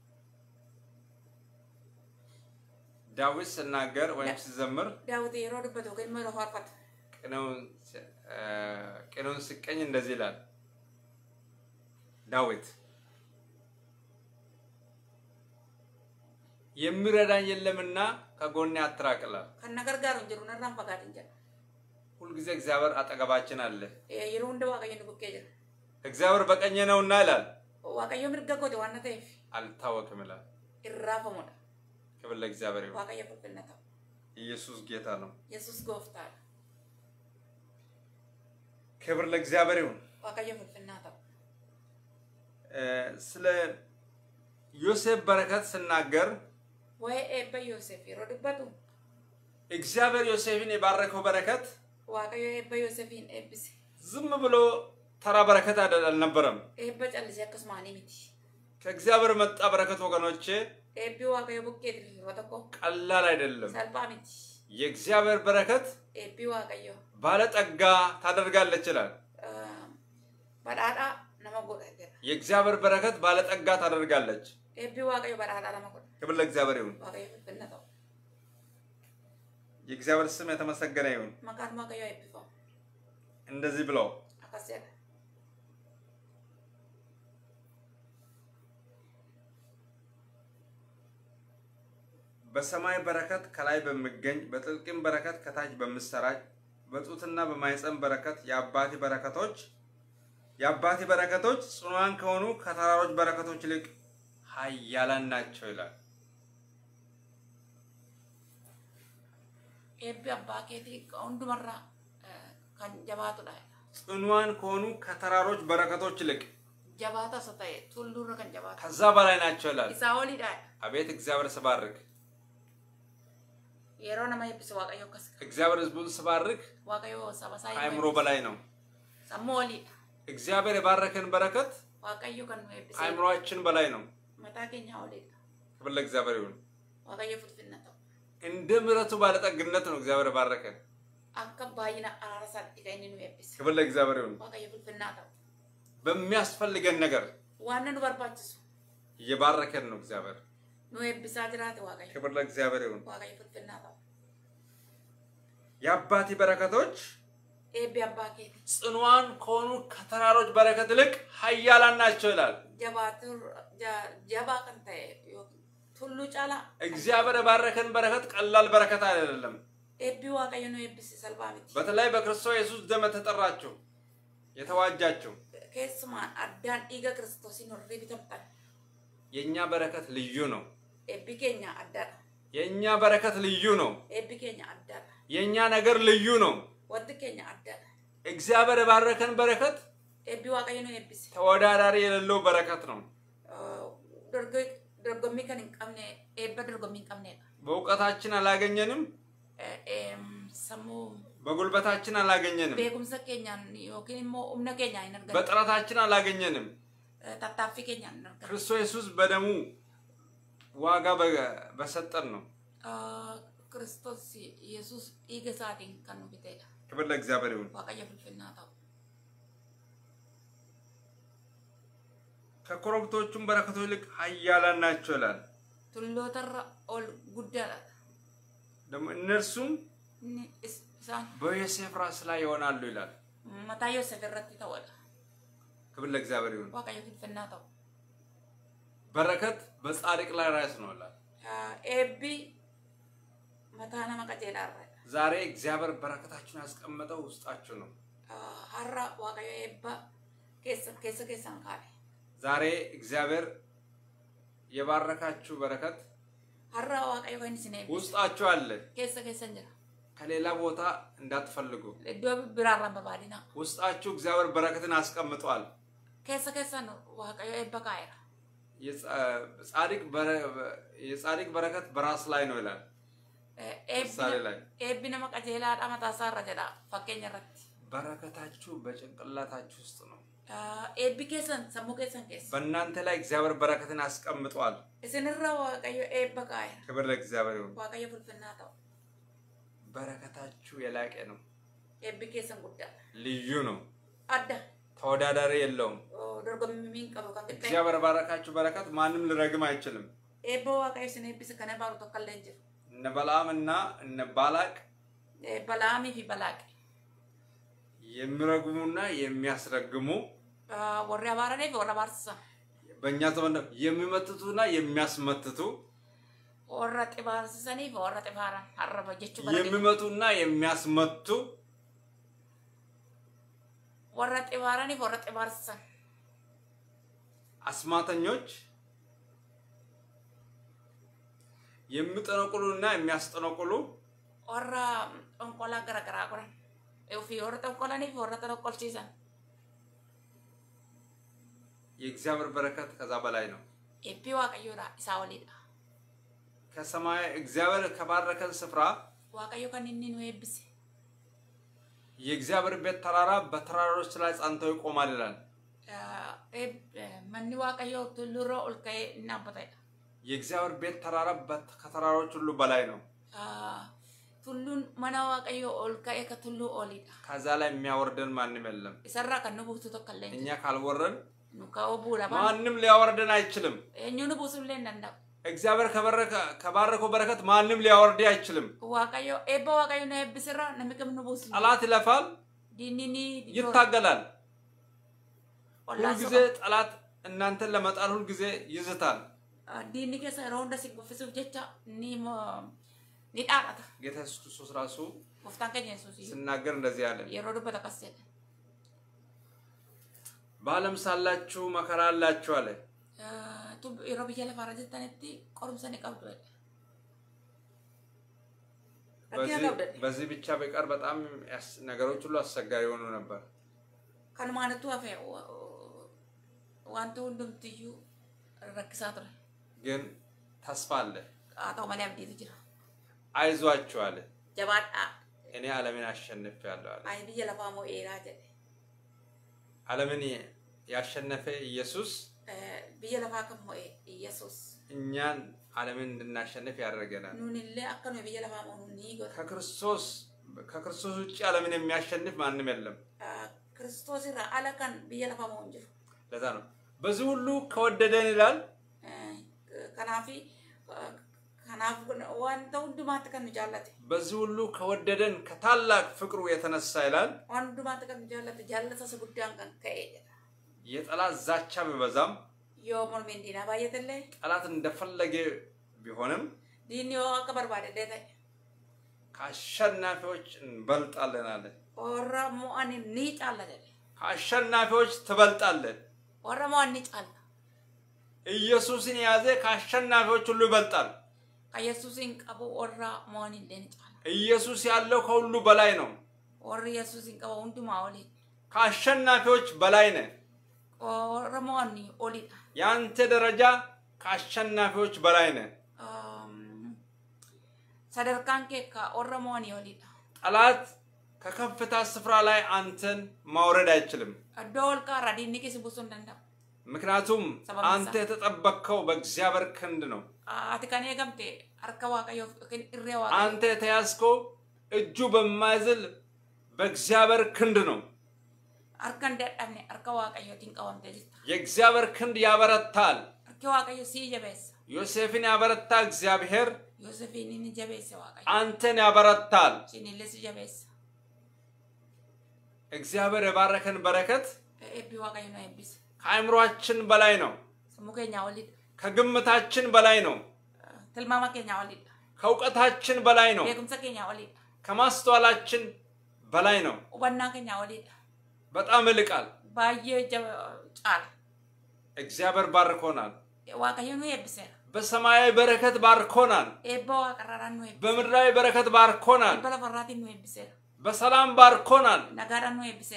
[SPEAKER 1] ዳዊት ሲናገር ወይም ሲዘምር
[SPEAKER 2] Daawit yeroo dubbatu yookiin immoo yeroo faarfatu
[SPEAKER 1] ቅኔውን ቅኔውን ሲቀኝ እንደዚህ ይላል ዳዊት የሚረዳኝ የለምና ከጎኔ አትራቅላል።
[SPEAKER 2] kan na gargaaru hin jiru narraan fagaatin jedha.
[SPEAKER 1] ሁል ጊዜ እግዚአብሔር አጠገባችን አለ።
[SPEAKER 2] Yeroo hunda waaqayyo nu bukkee jira.
[SPEAKER 1] እግዚአብሔር በቀኜ ነውና ይላል።
[SPEAKER 2] Waaqayyo mirga kooti waan na ta'eef
[SPEAKER 1] አልታወክም ይላል።
[SPEAKER 2] irraafamudha.
[SPEAKER 1] ክብር ለእግዚአብሔር ይሁን።
[SPEAKER 2] Waaqayyo fulfinna ta'u.
[SPEAKER 1] ኢየሱስ ጌታ ነው።
[SPEAKER 2] Yesuus gooftaadha.
[SPEAKER 1] ክብር ለእግዚአብሔር ይሁን።
[SPEAKER 2] Waaqayyo fulfinnaa ta'u.
[SPEAKER 1] ስለ ዮሴፍ በረከት ስናገር
[SPEAKER 2] Waa'ee eebba Yoosef yeroo dubbatu
[SPEAKER 1] እግዚአብሔር ዮሴፍን የባረከው በረከት
[SPEAKER 2] Waaqayyo eebba Yoosefiin eebbise.
[SPEAKER 1] ዝም ብሎ ተራ በረከት አልነበረም።
[SPEAKER 2] Eebba callisee akkasumaanii miti.
[SPEAKER 1] ከእግዚአብሔር መጣ በረከት ወገኖቼ
[SPEAKER 2] Eebbi waaqayyo bukkeetiif yeroo tokko
[SPEAKER 1] ቀላል አይደለም።
[SPEAKER 2] salphaa miti.
[SPEAKER 1] የእግዚአብሔር በረከት
[SPEAKER 2] Eebbi waaqayyo
[SPEAKER 1] ባለጠጋ ታደርጋለች ይላል።
[SPEAKER 2] badhaadhaa nama godha jedha.
[SPEAKER 1] የእግዚአብሔር በረከት ባለጠጋ ታደርጋለች።
[SPEAKER 2] Eebbi waaqayyo badhaadhaa nama godha.
[SPEAKER 1] ክብር ለእግዚአብሔር ይሁን።
[SPEAKER 2] Waaqayyo fulfinna ta'u.
[SPEAKER 1] የእግዚአብሔር ስም የተመሰገነ ይሁን።
[SPEAKER 2] Maqaan waaqayyo eebbifamu.
[SPEAKER 1] እንደዚህ ብለው
[SPEAKER 2] Akkas jedha.
[SPEAKER 1] በሰማይ በረከት ከላይ በሚገኝ በጥልቅም በረከት ከታች በሚሰራጭ በጡትና በማይጸን በረከት የአባቴ በረከቶች የአባቴ በረከቶች ጽኑዓን ከሆኑ ከተራሮች በረከቶች ይልቅ ኃያላን ናቸው ይላል።
[SPEAKER 2] Eebbi abbaa keetii hundumarraa kan jabaatudha.
[SPEAKER 1] ጽኑዓን ከሆኑ ከተራሮች በረከቶች ይልቅ
[SPEAKER 2] Jabaata isa ta'e tulluurra kan jabaatu.
[SPEAKER 1] ከዛ በላይ ናቸው ይላል።
[SPEAKER 2] Isaa oliidha.
[SPEAKER 1] አቤት እግዚአብሔር ሲባርክ
[SPEAKER 2] Yeroo nama eebbisu waaqayyo akkas.
[SPEAKER 1] እግዚአብሔር ሕዝቡን ሲባርክ
[SPEAKER 2] Waaqayyo saba isaa
[SPEAKER 1] ከአእምሮ በላይ ነው።
[SPEAKER 2] sammuu oliidha.
[SPEAKER 1] እግዚአብሔር የባረከን በረከት
[SPEAKER 2] Waaqayyo kan nu eebbise.
[SPEAKER 1] ከአእምሮአችን በላይ ነው።
[SPEAKER 2] Mataa keenya oliidha.
[SPEAKER 1] ክብር ለእግዚአብሔር ይሁን።
[SPEAKER 2] Waaqayyo fulfinna ta'u.
[SPEAKER 1] እንደ ምሕረቱ ባለጠግነት ነው እግዚአብሔር ባረከን።
[SPEAKER 2] Akka baay'ina araara isaatti kan inni nu eebbise.
[SPEAKER 1] ክብር ለእግዚአብሔር ይሁን።
[SPEAKER 2] Waaqayyo fulfinnaa ta'u.
[SPEAKER 1] በሚያስፈልገን ነገር
[SPEAKER 2] Waan nu barbaachisu
[SPEAKER 1] እየባረከን ነው እግዚአብሔር።
[SPEAKER 2] nu eebbisaa jiraate waaqayyo.
[SPEAKER 1] ክብር ለእግዚአብሔር ይሁን።
[SPEAKER 2] Waaqayyo fulfinnaa ta'u.
[SPEAKER 1] የአባቴ በረከቶች
[SPEAKER 2] Eebbi abbaa keetii.
[SPEAKER 1] ጽኑዓን ከሆኑ ከተራሮች በረከት ይልቅ ኃያላን ናቸው ይላል።
[SPEAKER 2] Jabaatuu jabaa kan ta'e yookiin tulluu caalaa.
[SPEAKER 1] እግዚአብሔር የባረከን በረከት ቀላል በረከት አይደለም።
[SPEAKER 2] Eebbi waaqayyo nu eebbise salphaa miti.
[SPEAKER 1] በተለይ በክርስቶስ ኢየሱስ ደም ተጠራችሁ የተዋጃችሁ
[SPEAKER 2] Keessumaan addaan dhiiga Kiristoosiin warri bitamtan.
[SPEAKER 1] የኛ በረከት ልዩ ነው።
[SPEAKER 2] Eebbi keenya addaadha.
[SPEAKER 1] የኛ በረከት ልዩ ነው።
[SPEAKER 2] Eebbi keenya addaadha.
[SPEAKER 1] የኛ ነገር ልዩ ነው።
[SPEAKER 2] Wanti keenya addaadha.
[SPEAKER 1] እግዚአብሔር የባረከን በረከት
[SPEAKER 2] Eebbi waaqayyo nu eebbise.
[SPEAKER 1] ተወዳዳሪ የሌለው በረከት ነው።
[SPEAKER 2] Dorgommii kan hin qabne eebba dorgommii hin qabnedha.
[SPEAKER 1] በእውቀታችን አላገኘንም፣
[SPEAKER 2] Sammuu
[SPEAKER 1] በጉልበታችን አላገኘንም፣
[SPEAKER 2] beekumsa keenyaan yookiin immoo humna keenyaan hin arganne.
[SPEAKER 1] በጥረታችን አላገኘንም።
[SPEAKER 2] Tattaaffii keenyaan hin arganne.
[SPEAKER 1] ክርስቶስ ኢየሱስ በደሙ ዋጋ በሰጠን ነው።
[SPEAKER 2] Kiristoos Yesuus dhiiga isaatiin kan nu bitedha.
[SPEAKER 1] ክብር ለእግዚአብሔር ይሁን።
[SPEAKER 2] Waaqayyo fulfinnaa ta'u.
[SPEAKER 1] ከኮረብቶቹም በረከቶች ይልቅ ኃያላን ናቸው ይላል።
[SPEAKER 2] Tullootarra ol guddaadha.
[SPEAKER 1] ደግሞ እነርሱም
[SPEAKER 2] Inni isaan
[SPEAKER 1] በዮሴፍ ራስ ላይ ይሆናሉ ይላል።
[SPEAKER 2] mataa Yoosef irratti ta'udha.
[SPEAKER 1] ክብር ለእግዚአብሔር ይሁን
[SPEAKER 2] waaqayyo filfannaa ta'u
[SPEAKER 1] በረከት በጻድቅ ላይ ራስ ነው ይላል
[SPEAKER 2] ኤቢ መታና መቀጀላራ
[SPEAKER 1] ዛሬ እግዚአብሔር በረከታችሁን ያስቀመጠው ውስጣችሁ ነው
[SPEAKER 2] ሀራ waaqayyo ኤባ ከሰ ከሰ ከሰን ካለ
[SPEAKER 1] ዛሬ እግዚአብሔር የባረካችሁ በረከት
[SPEAKER 2] ሀራ waaqayyo ከንስኔ
[SPEAKER 1] ውስጣችሁ አለ
[SPEAKER 2] ከሰ ከሰን ጀራ
[SPEAKER 1] ከሌላ ቦታ እንዳትፈልጉ
[SPEAKER 2] ዶብ ብራራም በባዲና
[SPEAKER 1] ውስጣችሁ እግዚአብሔር በረከትን አስቀምጧል
[SPEAKER 2] ከሰ ከሰን waaqayyo ኤባ ካይራ
[SPEAKER 1] የጻድቅ የጻድቅ በረከት በራስ ላይ ነው ይላል
[SPEAKER 2] ኤቢ ነማ ቀጀላ ዳማታ ሳራ ጀዳ ፈከኛ ረት
[SPEAKER 1] በረከታችሁ በጭንቅላታችሁ ውስጥ ነው
[SPEAKER 2] ኤቢ ከሰን ሰሙ ከሰን ከሰ
[SPEAKER 1] በእናንተ ላይ እግዚአብሔር በረከትን አስቀምጧል
[SPEAKER 2] እስንራ waaqayyo ኤባ ካይራ
[SPEAKER 1] ክብር ለእግዚአብሔር ይሁን
[SPEAKER 2] waaqayyo ፍልፍና ታው
[SPEAKER 1] በረከታችሁ የላቀ ነው
[SPEAKER 2] ኤቢ ከሰን ጉዳ
[SPEAKER 1] ልዩ ነው
[SPEAKER 2] አዳ
[SPEAKER 1] ተወዳዳሪ የለውም
[SPEAKER 2] ደርጎም ሚን ቀበ ካንተ
[SPEAKER 1] እግዚአብሔር ባረካችሁ በረከት ማንም ሊረግም አይችልም
[SPEAKER 2] ኤቦ waaqayyo ስነ ኤቢ ስከነ ባሩ ተከለንጅ
[SPEAKER 1] እነ በላምና እነ ባላቅ
[SPEAKER 2] በላሚ ፊ ባላቅ
[SPEAKER 1] የሚረግሙና የሚያስረግሙ
[SPEAKER 2] ወሪያ ባራኔ ወራ ባርሳ
[SPEAKER 1] በእኛ ዘመን የሚመትቱና የሚያስመትቱ
[SPEAKER 2] ወራ ጥባርሰኒ ወራ ጥባራ አረበ ጀቹ
[SPEAKER 1] የሚመቱና የሚያስመቱ
[SPEAKER 2] ወራ ጥባራኒ ወራ ጥባርሳ
[SPEAKER 1] አስማተኞች የሚጠነቁሉና የሚያስጠነቁሉ
[SPEAKER 2] ወራ እንቆላ ገራገራ ቆራ እው ፊ ወራ ጠንቆላኒ ወራ ተነቆልቺዛ
[SPEAKER 1] የእግዚአብሔር በረከት ከዛ በላይ ነው
[SPEAKER 2] ኤቢ waaqayyo ዳ ኢሳወሊዳ
[SPEAKER 1] ከሰማይ እግዚአብሔር ከባረከን ስፍራ
[SPEAKER 2] waaqayyo ከንኒን ወይብስ
[SPEAKER 1] የእግዚአብሔር ቤት ተራራ በተራሮች ላይ ጸንቶ ይቆማል ይላል
[SPEAKER 2] ኤብ ማን waaqayyo ትሉሮ ኡልከይ እናበታይ
[SPEAKER 1] የእግዚአብሔር ቤት ተራራ ከተራሮች ሁሉ በላይ ነው
[SPEAKER 2] ትሉን ማና waaqayyo ኡልከይ ከትሉ ኦሊዳ
[SPEAKER 1] ከዛ ላይ የሚያወርደን ማንም የለም
[SPEAKER 2] ይሰራ ከነቡቱ ተከለኝ
[SPEAKER 1] እኛ ካልወረን
[SPEAKER 2] ኑካው ቡላ
[SPEAKER 1] ማንም ሊያወርደን አይችልም
[SPEAKER 2] እኙን ቡሱለን እንዳ
[SPEAKER 1] እግዚአብሔር ከበረከ ከባረከው በረከት ማንም ሊያወርድ አይችልም
[SPEAKER 2] waaqayyo ኤባ waaqayyo ነው ኤብስራ ነምከም ነው ቡሱ
[SPEAKER 1] ጠላት ይለፋል
[SPEAKER 2] ዲኒኒ
[SPEAKER 1] ይታገላል ሁሉ ጊዜ ጠላት እናንተን ለመጣል ሁሉ ጊዜ ይዝታል
[SPEAKER 2] ዲኒ ከሰራውንዳ ሲጎፍሱ ጀቻ ኒሞ ኒዳታ
[SPEAKER 1] ጌታ ኢየሱስ ክርስቶስ ራሱ
[SPEAKER 2] ወፍታን ከኛ ኢየሱስ
[SPEAKER 1] ሲናገር እንደዚህ ያለ
[SPEAKER 2] የሮዶ በተከሰተ
[SPEAKER 1] ባለም ሳላችሁ መከራ አላችሁ አለ
[SPEAKER 2] ቱ የሮብ ይያለ ፈራጀታነቲ ቆርምሰኔ ቀብዶ
[SPEAKER 1] በዚህ ብቻ በቀር በጣም ነገሮች ሁሉ አስቸጋሪ ሆኖ ነበር
[SPEAKER 2] ከነማነቱ አፈ ዋንቱ እንደምትዩ ረክሳትረ
[SPEAKER 1] ግን ተስፋ አለ
[SPEAKER 2] አጣው ማለም ዲት ይችላል
[SPEAKER 1] አይዟችሁ አለ
[SPEAKER 2] ጀባዳ
[SPEAKER 1] እኔ ዓለምን አሸንፌያለሁ አለ
[SPEAKER 2] አይ ቢየ ለፋሞ ኤራጀ
[SPEAKER 1] ዓለምን ያሸነፈ ኢየሱስ
[SPEAKER 2] ቢየ ለፋከሞ ኢየሱስ
[SPEAKER 1] እኛን ዓለምን እንድናሸንፍ ያደርገናል
[SPEAKER 2] ኑንለ አከነ ቢየ ለፋሞ ኑኒ
[SPEAKER 1] ከክርስቶስ ከክርስቶስ ውጪ ዓለምን የሚያሸንፍ ማንም የለም
[SPEAKER 2] ክርስቶስ ራ አለካን ቢየ ለፋሞ እንጂ
[SPEAKER 1] ለዛ ነው በዚህ ሁሉ ከወደደን ይላል
[SPEAKER 2] ከናፊ ከናፍ ወንተው ድማት ከን ጃለተ
[SPEAKER 1] በዚህ ሁሉ ከወደደን ከታላቅ ፍቅሩ የተነሳ ይላል
[SPEAKER 2] ወንዱ ድማት ከን ጃለተ ጃለተ ሰጉዳን ከን ከኤጀ
[SPEAKER 1] የጠላት ዛቻ በበዛም
[SPEAKER 2] ዮሞር ሜንዲና ባየተለ
[SPEAKER 1] ጠላት እንደፈለገ ቢሆንም
[SPEAKER 2] ዲኒዮ ከበርባደ ደተ
[SPEAKER 1] ካሸናፊዎች እንበልጣለን አለ
[SPEAKER 2] ኦራሞ አኒ ኒጫለ
[SPEAKER 1] ካሸናፊዎች ትበልጣለን
[SPEAKER 2] ኦራሞ አኒ ጫለ
[SPEAKER 1] ኢየሱስን ያዘ ካሸናፊዎች ሁሉ ይበልጣል
[SPEAKER 2] ከኢየሱስን ቀቡ ኦራ ሞኒ እንደንጫለ
[SPEAKER 1] ኢየሱስ ያለው ከሁሉ በላይ ነው
[SPEAKER 2] ኦር ኢየሱስን ቀቡ ሁሉ ማውሊ
[SPEAKER 1] ካሸናፊዎች በላይ ነው
[SPEAKER 2] ኦራሞ አኒ ኦሊ
[SPEAKER 1] ያንተ ደረጃ ካሸናፊዎች በላይ ነው
[SPEAKER 2] ሰደርካን ከካ ኦራሞ አኒ ኦሊ
[SPEAKER 1] ጠላት ከከፍታ ስፍራ ላይ አንተን ማውረድ አይችልም
[SPEAKER 2] አዶል ካራ ዲኒ ከሲ ቡሱን ደንዳ ምክንያቱም
[SPEAKER 1] አንተ ተጠበቀው በእግዚአብሔር ክንድ ነው
[SPEAKER 2] አትካኔ ገምቴ አርከዋ ቀዮ እሬዋ
[SPEAKER 1] አንተ ተያዝከው እጁ በማይዝል በእግዚአብሔር ክንድ ነው
[SPEAKER 2] አርከን ደዳኔ አርከዋ ቀዮ ቲንቃወምቴ
[SPEAKER 1] የእግዚአብሔር ክንድ ያበረታል
[SPEAKER 2] አርከዋ ቀዮ ሲጀበስ
[SPEAKER 1] ዮሴፍን ያበረታ እግዚአብሔር
[SPEAKER 2] ዮሴፍን ይጀበስ ዋቀዮ
[SPEAKER 1] አንተን ያበረታል
[SPEAKER 2] ሲኒልስ ይጀበስ
[SPEAKER 1] እግዚአብሔር የባረከን በረከት
[SPEAKER 2] ኤቢ ዋቀዮ ነው ኤቢስ
[SPEAKER 1] ከአእምሮአችን በላይ ነው
[SPEAKER 2] ሰሙከኛ ወሊድ
[SPEAKER 1] ከግምታችን በላይ ነው
[SPEAKER 2] ትልማማከኛ ወሊድ
[SPEAKER 1] ከእውቀታችን በላይ ነው
[SPEAKER 2] ቤኩምሰከኛ ወሊድ
[SPEAKER 1] ከማስተዋላችን በላይ ነው
[SPEAKER 2] ወናከኛ ወሊድ
[SPEAKER 1] በጣም ይልቃል
[SPEAKER 2] ባየ ጫል
[SPEAKER 1] እግዚአብሔር ባርኮናል
[SPEAKER 2] ዋቀዮ ነው ኤቢስ
[SPEAKER 1] በሰማያዊ በረከት ባርኮናል
[SPEAKER 2] ኤባዋ ቀራራን ነው ኤቢስ
[SPEAKER 1] በምድራዊ በረከት ባርኮናል
[SPEAKER 2] በለፈራቲ ነው ኤቢስ
[SPEAKER 1] በሰላም ባርኮናል
[SPEAKER 2] ነጋራን ነው ኤቢስ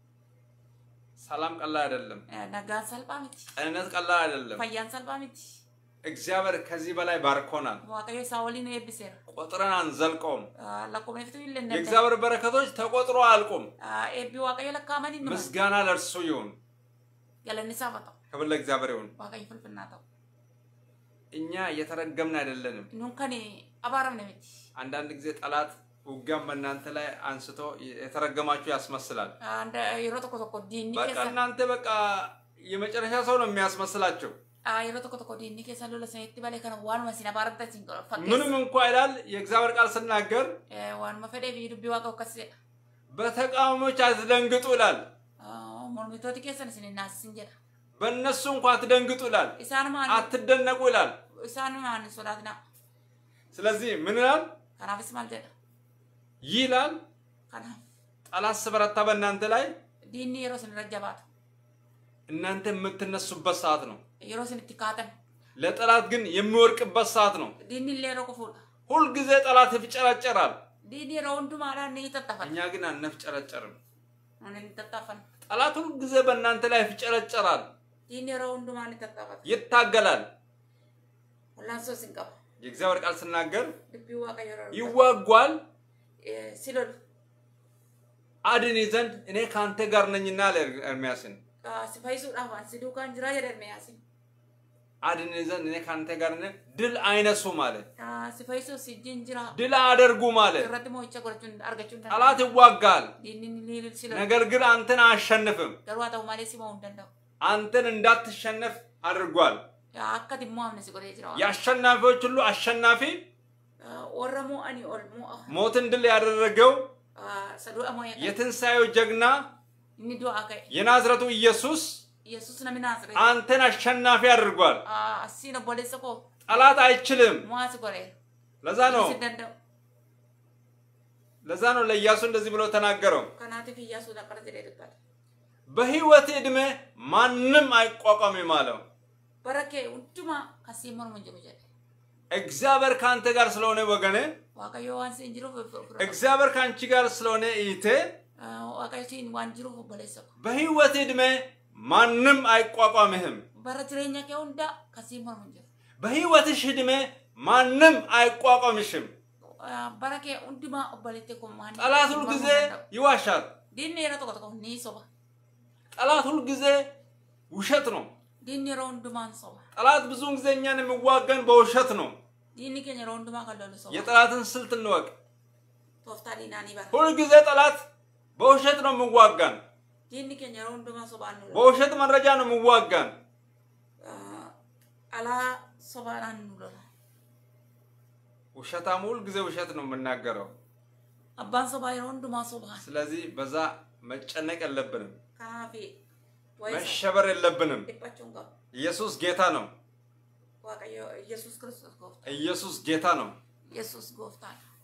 [SPEAKER 1] ሰላም ቀላል አይደለም
[SPEAKER 2] ነጋን ሰልባምት
[SPEAKER 1] ጤንነት ቀላል አይደለም
[SPEAKER 2] ፈያን ሰልባምት
[SPEAKER 1] እግዚአብሔር ከዚህ በላይ ባርኮናል
[SPEAKER 2] ዋቀዮ ሳውሊ ነው ኤቢስ
[SPEAKER 1] ቆጥረን አንዘልቆም
[SPEAKER 2] ለቆመፍቱ ይለነ
[SPEAKER 1] የእግዚአብሔር በረከቶች ተቆጥሮ አልቆም
[SPEAKER 2] ኤቢ ዋቀዮ ለካማኒ ነው
[SPEAKER 1] ምስጋና ለእርሱ ይሁን
[SPEAKER 2] ያለንሳፈተው
[SPEAKER 1] ክብር ለእግዚአብሔር ይሁን
[SPEAKER 2] ዋቀዮ ፍልፍናታው
[SPEAKER 1] እኛ እየተረገምን አይደለንም
[SPEAKER 2] ኑንከኔ አባራም ነምት
[SPEAKER 1] አንዳንድ ጊዜ ጠላት ውጋም በእናንተ ላይ አንስቶ የተረገማችሁ ያስመስላል
[SPEAKER 2] አንደ ይሮተኮ ተኮ ዲኒ
[SPEAKER 1] በቃ እናንተ በቃ የመጨረሻ ሰው ነው የሚያስመስላችሁ
[SPEAKER 2] ይሮተኮ ተኮ ዲኒ ከሰሉ ለሰይት ባለ ከነ ዋን መስና ባረታ ሲንቆ ፈከስ
[SPEAKER 1] ምንም እንኳን ይላል የእግዚአብሔር ቃል ሲናገር
[SPEAKER 2] ዋን መፈደ ቢዱ ቢዋቀው ከሰ
[SPEAKER 1] በተቃዋሚዎች አትደንግጡ ይላል
[SPEAKER 2] ሞርሚቶቲ ከሰን ሲናስ እንጀራ
[SPEAKER 1] በእነሱ እንኳን አትደንግጡ ይላል
[SPEAKER 2] ኢሳን ማን
[SPEAKER 1] አትደነቁ ይላል
[SPEAKER 2] ኢሳን ማን ሶላትና
[SPEAKER 1] ስለዚህ ምን ይላል
[SPEAKER 2] ካናፍስ ማልደ
[SPEAKER 1] ይላል
[SPEAKER 2] ካናፍ
[SPEAKER 1] ጠላት ስበረታ በእናንተ ላይ
[SPEAKER 2] ዲኒ የሮስን ረጃባት
[SPEAKER 1] እናንተ የምትነሱበት ሰዓት ነው
[SPEAKER 2] የሮስን ትካተን
[SPEAKER 1] ለጠላት ግን የሚወርቅበት ሰዓት ነው
[SPEAKER 2] ዲኒ ለሮ ኮፉል
[SPEAKER 1] ሁሉ ጊዜ ጠላት ይፍጨረጨራል
[SPEAKER 2] ዲኒ ሮንዱ ማራ ነው ይተጣፋል
[SPEAKER 1] እኛ ግን አንፍጨረጨርም
[SPEAKER 2] ማንን ይተጣፋል
[SPEAKER 1] ጠላት ሁሉ ጊዜ በእናንተ ላይ ይፍጨረጨራል
[SPEAKER 2] ዲኒ ሮንዱ ማን ይተጣፋል
[SPEAKER 1] ይታገላል
[SPEAKER 2] ወላንሶ ሲንቀባ
[SPEAKER 1] የእግዚአብሔር ቃል ሲናገር
[SPEAKER 2] ድቢው ዋቀዮ
[SPEAKER 1] ይዋጓል
[SPEAKER 2] ሲሎል
[SPEAKER 1] አድኒ ዘንድ እኔ ካንተ ጋር ነኝና ለኤርሚያስን
[SPEAKER 2] ሲፋይሱ ዳፋን ሲዱካን ጅራ የኤርሚያስን
[SPEAKER 1] አድኒ ዘንድ እኔ ካንተ ጋር ነኝ ድል አይነሱ ማለት
[SPEAKER 2] ሲፋይሱ ሲጅንጅራ
[SPEAKER 1] ድል አደርጉ ማለት
[SPEAKER 2] ረጥሞ ይቸቆርቹን አርገቹን
[SPEAKER 1] ጠላት ይዋጋል
[SPEAKER 2] ዲኒን ሊል ሲሎል
[SPEAKER 1] ነገር ግን አንተን አያሸንፍም
[SPEAKER 2] ገርዋታው ማለት ሲማው እንደንደው
[SPEAKER 1] አንተን እንዳትሸነፍ አድርጓል
[SPEAKER 2] አከት ሙአምነ ሲቆሬ ጅራው
[SPEAKER 1] ያሸናፊዎች ሁሉ አሸናፊ
[SPEAKER 2] ወረሙ አኒ ኦልሙ
[SPEAKER 1] ሞትን ድል ያደረገው
[SPEAKER 2] ሰዱ አሞያ
[SPEAKER 1] የትንሳኤው ጀግና
[SPEAKER 2] ንዶ አከይ
[SPEAKER 1] የናዝረቱ ኢየሱስ
[SPEAKER 2] ኢየሱስ ነው ሚናዝረ
[SPEAKER 1] አንተን አሸናፊ አድርጓል
[SPEAKER 2] አሲነ ቦሌሰኮ
[SPEAKER 1] ጠላት አይችልም
[SPEAKER 2] ሙአስ ቆሬ
[SPEAKER 1] ለዛ ነው ለዛ ነው ለኢያሱ እንደዚህ ብሎ ተናገረው
[SPEAKER 2] ከናቲ ኢያሱ ለቀረ ይደልባል
[SPEAKER 1] በህይወት እድሜ ማንንም አይቋቋምም አለው
[SPEAKER 2] በረከ ውድማ ከሲሞር መንጀሩ ጀለ
[SPEAKER 1] እግዚአብሔር ካንተ ጋር ስለሆነ ወገኔ
[SPEAKER 2] ዋቀዮ ዋንስ እንጅሮ
[SPEAKER 1] እግዚአብሔር ካንቺ ጋር ስለሆነ ኢቴ
[SPEAKER 2] ዋቀዮቲን ዋንጅሮ ቦሌሰኮ
[SPEAKER 1] በህይወት እድሜ ማንንም አይቋቋምህም
[SPEAKER 2] በረትረኛ ከውንዳ ከሲሞር መንጀሩ
[SPEAKER 1] በህይወትሽ እድሜ ማንንም አይቋቋምሽም
[SPEAKER 2] በረከ ውድማ ቦሌቴኮ ማን
[SPEAKER 1] ጠላት ሁሉ ጊዜ ይዋሻል
[SPEAKER 2] ዲኒ የረተኮ ተኮ ኒሶባ
[SPEAKER 1] ጠላት ሁሉ ጊዜ ውሸት ነው
[SPEAKER 2] ዲኒ ሮንዱማን ሶባ
[SPEAKER 1] ጠላት ብዙን ጊዜ እኛን የሚዋጋን በውሸት ነው
[SPEAKER 2] ዲኒ ከኛ ሮንዱማ ካለው ሶባ
[SPEAKER 1] የጠላትን ስልት እንወቅ
[SPEAKER 2] ቶፍታሊና ኒባ
[SPEAKER 1] ሁሉ ጊዜ ጠላት በውሸት ነው የሚዋጋን
[SPEAKER 2] ዲኒ ከኛ ሮንዱማ ሶባ ነው
[SPEAKER 1] በውሸት መረጃ ነው የሚዋጋን
[SPEAKER 2] አላ ሶባ አንኑሎ
[SPEAKER 1] ውሸታም ሁሉ ጊዜ ውሸት ነው የምናገረው
[SPEAKER 2] አባን ሶባ ሮንዱማ ሶባ
[SPEAKER 1] ስለዚህ በዛ መጨነቅ የለብንም
[SPEAKER 2] ካፌ
[SPEAKER 1] መሸበር የለብንም
[SPEAKER 2] ይባቸውንጋ
[SPEAKER 1] ኢየሱስ ጌታ ነው
[SPEAKER 2] ዋቀዮ ኢየሱስ ክርስቶስ ጎፍታ
[SPEAKER 1] ኢየሱስ ጌታ ነው
[SPEAKER 2] ኢየሱስ ጎፍታ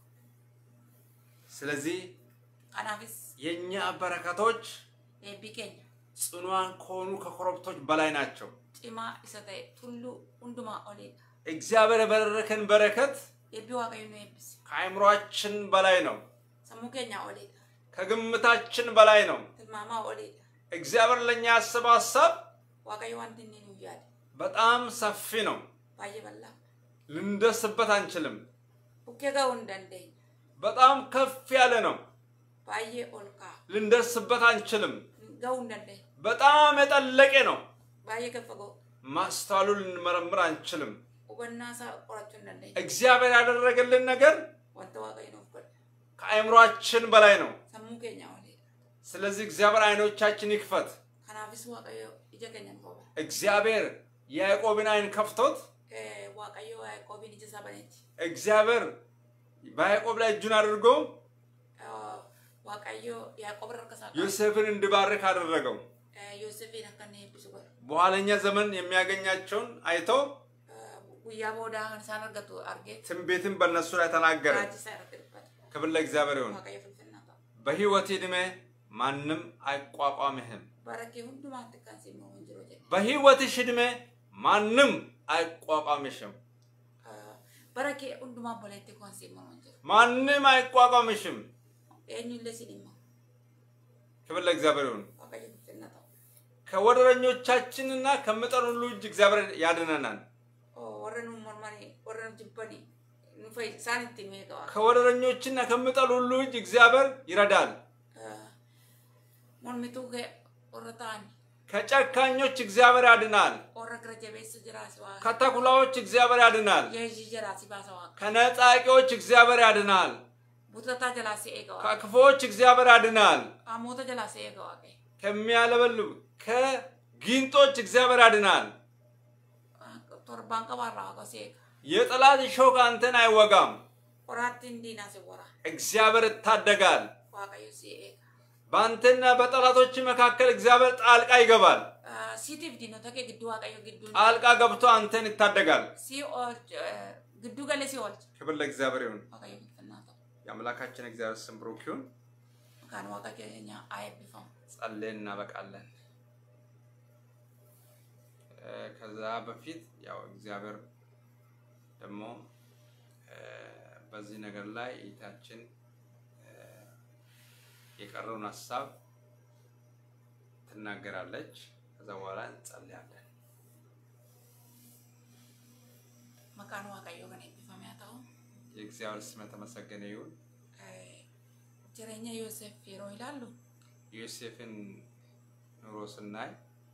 [SPEAKER 1] ስለዚህ
[SPEAKER 2] አናፊስ
[SPEAKER 1] የኛ በረከቶች
[SPEAKER 2] ኤቢኬኛ
[SPEAKER 1] ጽኑዋን ከሆኑ ከኮረብቶች በላይ ናቸው
[SPEAKER 2] ጢማ ይሰተ ሁሉ እንዱማ ኦሌ
[SPEAKER 1] እግዚአብሔር በረከን በረከት
[SPEAKER 2] ኤቢ ዋቀዮ ነው ኤቢስ
[SPEAKER 1] ከአይምሮአችን በላይ ነው
[SPEAKER 2] ሰሙከኛ ኦሌ
[SPEAKER 1] ከግምታችን በላይ ነው
[SPEAKER 2] ትልማማ ኦሌ
[SPEAKER 1] እግዚአብሔር ለኛ ያሰበው ሐሳብ
[SPEAKER 2] ዋቀዮ አንድኒ ነው ያለ
[SPEAKER 1] በጣም ሰፊ ነው
[SPEAKER 2] ባየበላ
[SPEAKER 1] ልንደርስበት አንችልም
[SPEAKER 2] ኡኬጋው እንደንደኝ
[SPEAKER 1] በጣም ከፍ ያለ ነው
[SPEAKER 2] ባየ ኦልካ
[SPEAKER 1] ልንደርስበት አንችልም
[SPEAKER 2] ጋው እንደንደኝ
[SPEAKER 1] በጣም የጠለቀ ነው
[SPEAKER 2] ባየ ከፈጎ
[SPEAKER 1] ማስተዋሉ ልንመረምር አንችልም
[SPEAKER 2] ወበናሳ ቆራቹ እንደንደኝ
[SPEAKER 1] እግዚአብሔር ያደረገልን ነገር
[SPEAKER 2] ወንተ ዋቀዮ ነው ፈል
[SPEAKER 1] ከአይምሮአችን በላይ ነው
[SPEAKER 2] ሰሙከኛ ኦሌ ስለዚህ
[SPEAKER 1] እግዚአብሔር አይኖቻችን ይክፈት
[SPEAKER 2] ካናፊስ ዋቀዮ ይጀከኛ ነው
[SPEAKER 1] እግዚአብሔር ያዕቆብን አይን ከፍቶት
[SPEAKER 2] ዋቀዮ ያዕቆብን ይጀሳበነች
[SPEAKER 1] እግዚአብሔር በያዕቆብ ላይ እጁን አድርጎ
[SPEAKER 2] ዋቀዮ ያዕቆብ ረከሳ
[SPEAKER 1] ዮሴፍን እንዲባርክ አደረገው
[SPEAKER 2] ዮሴፍን አከነ ይብሱበር
[SPEAKER 1] በኋለኛ ዘመን የሚያገኛቸውን አይቶ
[SPEAKER 2] ጉያ ቦዳ አንሳን አርገቱ አርጌ
[SPEAKER 1] ትንቢትን በእነሱ ላይ ተናገረ። ክብር ለእግዚአብሔር ይሁን። በሕይወት ዕድሜ ማንም አይቋቋምህም።
[SPEAKER 2] ባረኬ ሁሉ ማትካንሲ ነው ወንጀሎች
[SPEAKER 1] በሕይወትሽ ዕድሜ ማንም አይቋቋምሽም።
[SPEAKER 2] ባረኬ ሁሉ ማቦለቴ ኮንሲ ነው ወንጀል
[SPEAKER 1] ማንም አይቋቋምሽም።
[SPEAKER 2] እኙ ለሲኒማ
[SPEAKER 1] ክብር ለእግዚአብሔር ይሁን። ከወረረኞቻችንና ከመጠን ሁሉ እጅ እግዚአብሔር ያድነናል።
[SPEAKER 2] ወረኑ ማርማኒ ወረኑ ጅበኒ ንፈይ ሳንቲ ሜጋዋ
[SPEAKER 1] ከወረረኞችና ከመጠን ሁሉ እጅ እግዚአብሔር ይረዳል።
[SPEAKER 2] ሞልሚቱ ወረታን
[SPEAKER 1] ከጨካኞች እግዚአብሔር ያድናል።
[SPEAKER 2] ወረግረጀቤስ ጅራስዋ
[SPEAKER 1] ከተኩላዎች እግዚአብሔር ያድናል።
[SPEAKER 2] የጂ ጅራሲ ባሰዋ
[SPEAKER 1] ከነጣቂዎች እግዚአብሔር ያድናል።
[SPEAKER 2] ቡተታ ጀላሲ ኤጋዋ
[SPEAKER 1] ከክፎች እግዚአብሔር ያድናል።
[SPEAKER 2] አሞተ ጀላሲ ኤጋዋ
[SPEAKER 1] ከሚያለበልቡ ከጊንጦች እግዚአብሔር ያድናል።
[SPEAKER 2] ቶርባን ቀባራ አቀሴክ
[SPEAKER 1] የጠላት ሾክ አንተን አይወጋም።
[SPEAKER 2] ወራትን ዲና ሲወራ
[SPEAKER 1] እግዚአብሔር ይታደጋል።
[SPEAKER 2] ዋቀዩ ሲኤክ
[SPEAKER 1] ባንተና በጠላቶች መካከል እግዚአብሔር ጣልቃ ይገባል።
[SPEAKER 2] ሲቲቭ ዲኖ ተከ ግዱ ዋቀዩ ግዱ
[SPEAKER 1] ጣልቃ ገብቶ አንተን ይታደጋል።
[SPEAKER 2] ሲኦል ግዱ ገለ ሲኦል
[SPEAKER 1] ክብር ለእግዚአብሔር ይሁን።
[SPEAKER 2] ዋቀዩ ተናታ
[SPEAKER 1] የአምላካችን እግዚአብሔር ስም ብሩክ ይሁን።
[SPEAKER 2] ካን ዋቀየኛ አይብፋም
[SPEAKER 1] ጸልየን እናበቃለን። ከዛ በፊት ያው እግዚአብሔር ደግሞ በዚህ ነገር ላይ እይታችን የቀረውን ሐሳብ ትናገራለች። ከዛ በኋላ እንጸልያለን።
[SPEAKER 2] መካኑ ዋቀዮ ገነ ይፈማያታው
[SPEAKER 1] የእግዚአብሔር ስም የተመሰገነ ይሁን።
[SPEAKER 2] ጀረኛ ዮሴፍ ይሮ ይላሉ።
[SPEAKER 1] ዮሴፍን ኑሮ ስናይ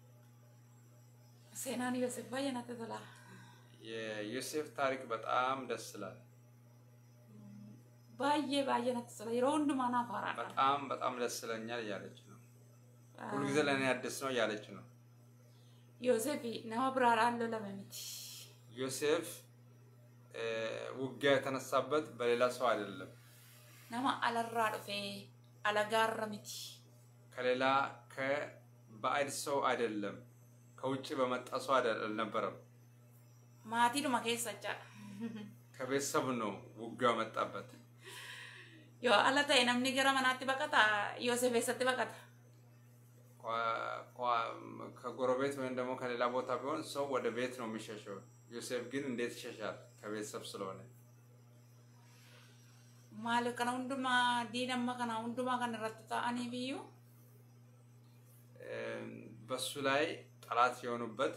[SPEAKER 2] ሴናን ዮሴፍ ባየና ተተላ
[SPEAKER 1] የዮሴፍ ታሪክ በጣም ደስ ይላል።
[SPEAKER 2] ባየ ባየና ተተላ ይሮንዱ ማና ፋራ
[SPEAKER 1] በጣም በጣም ደስ ይለኛል ያለች ነው። ሁሉ ጊዜ ለኔ አዲስ ነው ያለች ነው።
[SPEAKER 2] ዮሴፍ ነው ብራራ አለ ለማለት
[SPEAKER 1] ዮሴፍ ውጊያ የተነሳበት በሌላ ሰው አይደለም።
[SPEAKER 2] ነማ አለራዶፌ አለጋረምቲ ከሌላ
[SPEAKER 1] ከባዕድ ሰው አይደለም። ከውጭ በመጣ ሰው አይደለም ነበረም።
[SPEAKER 2] ማቲ ነው ማከሰጫ
[SPEAKER 1] ከቤተሰብ ነው ውጊያው መጣበት።
[SPEAKER 2] ዮ አላታ እነምኒ ገራማናቲ በቀታ ዮሴፍ ሰጥ በቀታ
[SPEAKER 1] ቋ ከጎረቤት ወይም ደግሞ ከሌላ ቦታ ቢሆን ሰው ወደ ቤት ነው የሚሸሸው። ዮሴፍ ግን እንዴት ይሸሻል? ከቤተሰብ ስለሆነ
[SPEAKER 2] ማለ ከና ወንዱማ ዲናማ ከና ወንዱማ ከና ረጥታ አኔ ቢዩ
[SPEAKER 1] በሱ ላይ ጠላት የሆኑበት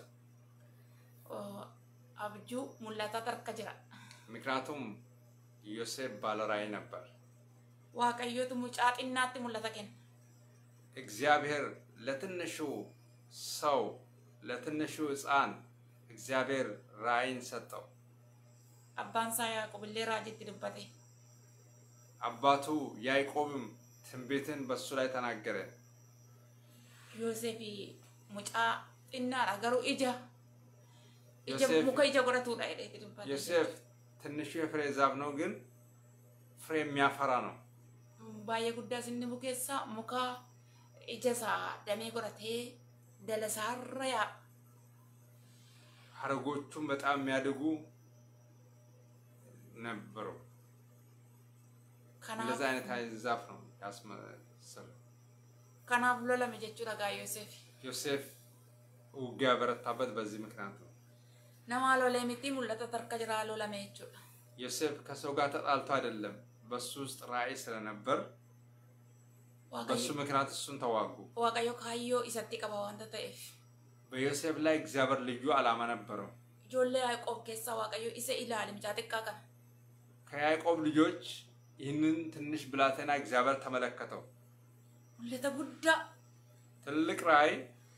[SPEAKER 2] አብጁ ሙላታ ተርከጅራ
[SPEAKER 1] ምክንያቱም ዮሴፍ ባለራዕይ ነበር።
[SPEAKER 2] ዋቀዮቱ ሙጫጥናት ሙላታ ከን
[SPEAKER 1] እግዚአብሔር ለትንሹ ሰው ለትንሹ ሕፃን እግዚአብሔር ራዕይን ሰጠው።
[SPEAKER 2] አባንሳ ያዕቆብ ለራጅት ድበቴ
[SPEAKER 1] አባቱ ያዕቆብም ትንቢትን በሱ ላይ ተናገረ።
[SPEAKER 2] ዮሴፍ ሙጫ እና አገሩ ኢጃ ኢጃ ሙከ ኢጃ ጎረቱ ላይ ድበቴ
[SPEAKER 1] ዮሴፍ ትንሹ የፍሬ ዛፍ ነው ግን ፍሬ የሚያፈራ ነው።
[SPEAKER 2] ባየ ጉዳ ስንቡከሳ ሙካ ኢጃሳ ደሜ ጎረቴ ደለሳረያ
[SPEAKER 1] ሐረጎቹም በጣም የሚያድጉ ነበሩ። እንደዛ አይነት ዛፍ ነው ያስመሰለ።
[SPEAKER 2] ከናፍ ለለም ጀቹ ለጋ ዮሴፍ
[SPEAKER 1] ዮሴፍ ውጊያ በረታበት በዚህ ምክንያት ነው።
[SPEAKER 2] ነማሎ ለሚቲ ሙለተ ተርከጅራሎ ለመቹ
[SPEAKER 1] ዮሴፍ ከሰው ጋር ተጣልቶ አይደለም። በሱ ውስጥ ራዕይ ስለነበር በሱ ምክንያት እሱን ተዋጉ።
[SPEAKER 2] ዋቀዮ ካዮ ኢሰቲ ቀባው አንተ ተይፍ
[SPEAKER 1] በዮሴፍ ላይ እግዚአብሔር ልዩ ዓላማ ነበረው።
[SPEAKER 2] ጆለ ያዕቆብ ከሳ ዋቀዮ ኢሰ ኢላልም ጃጥቃቃ
[SPEAKER 1] ከያዕቆብ ልጆች ይህንን ትንሽ ብላቴና እግዚአብሔር ተመለከተው።
[SPEAKER 2] ለተጉዳ
[SPEAKER 1] ትልቅ ራዕይ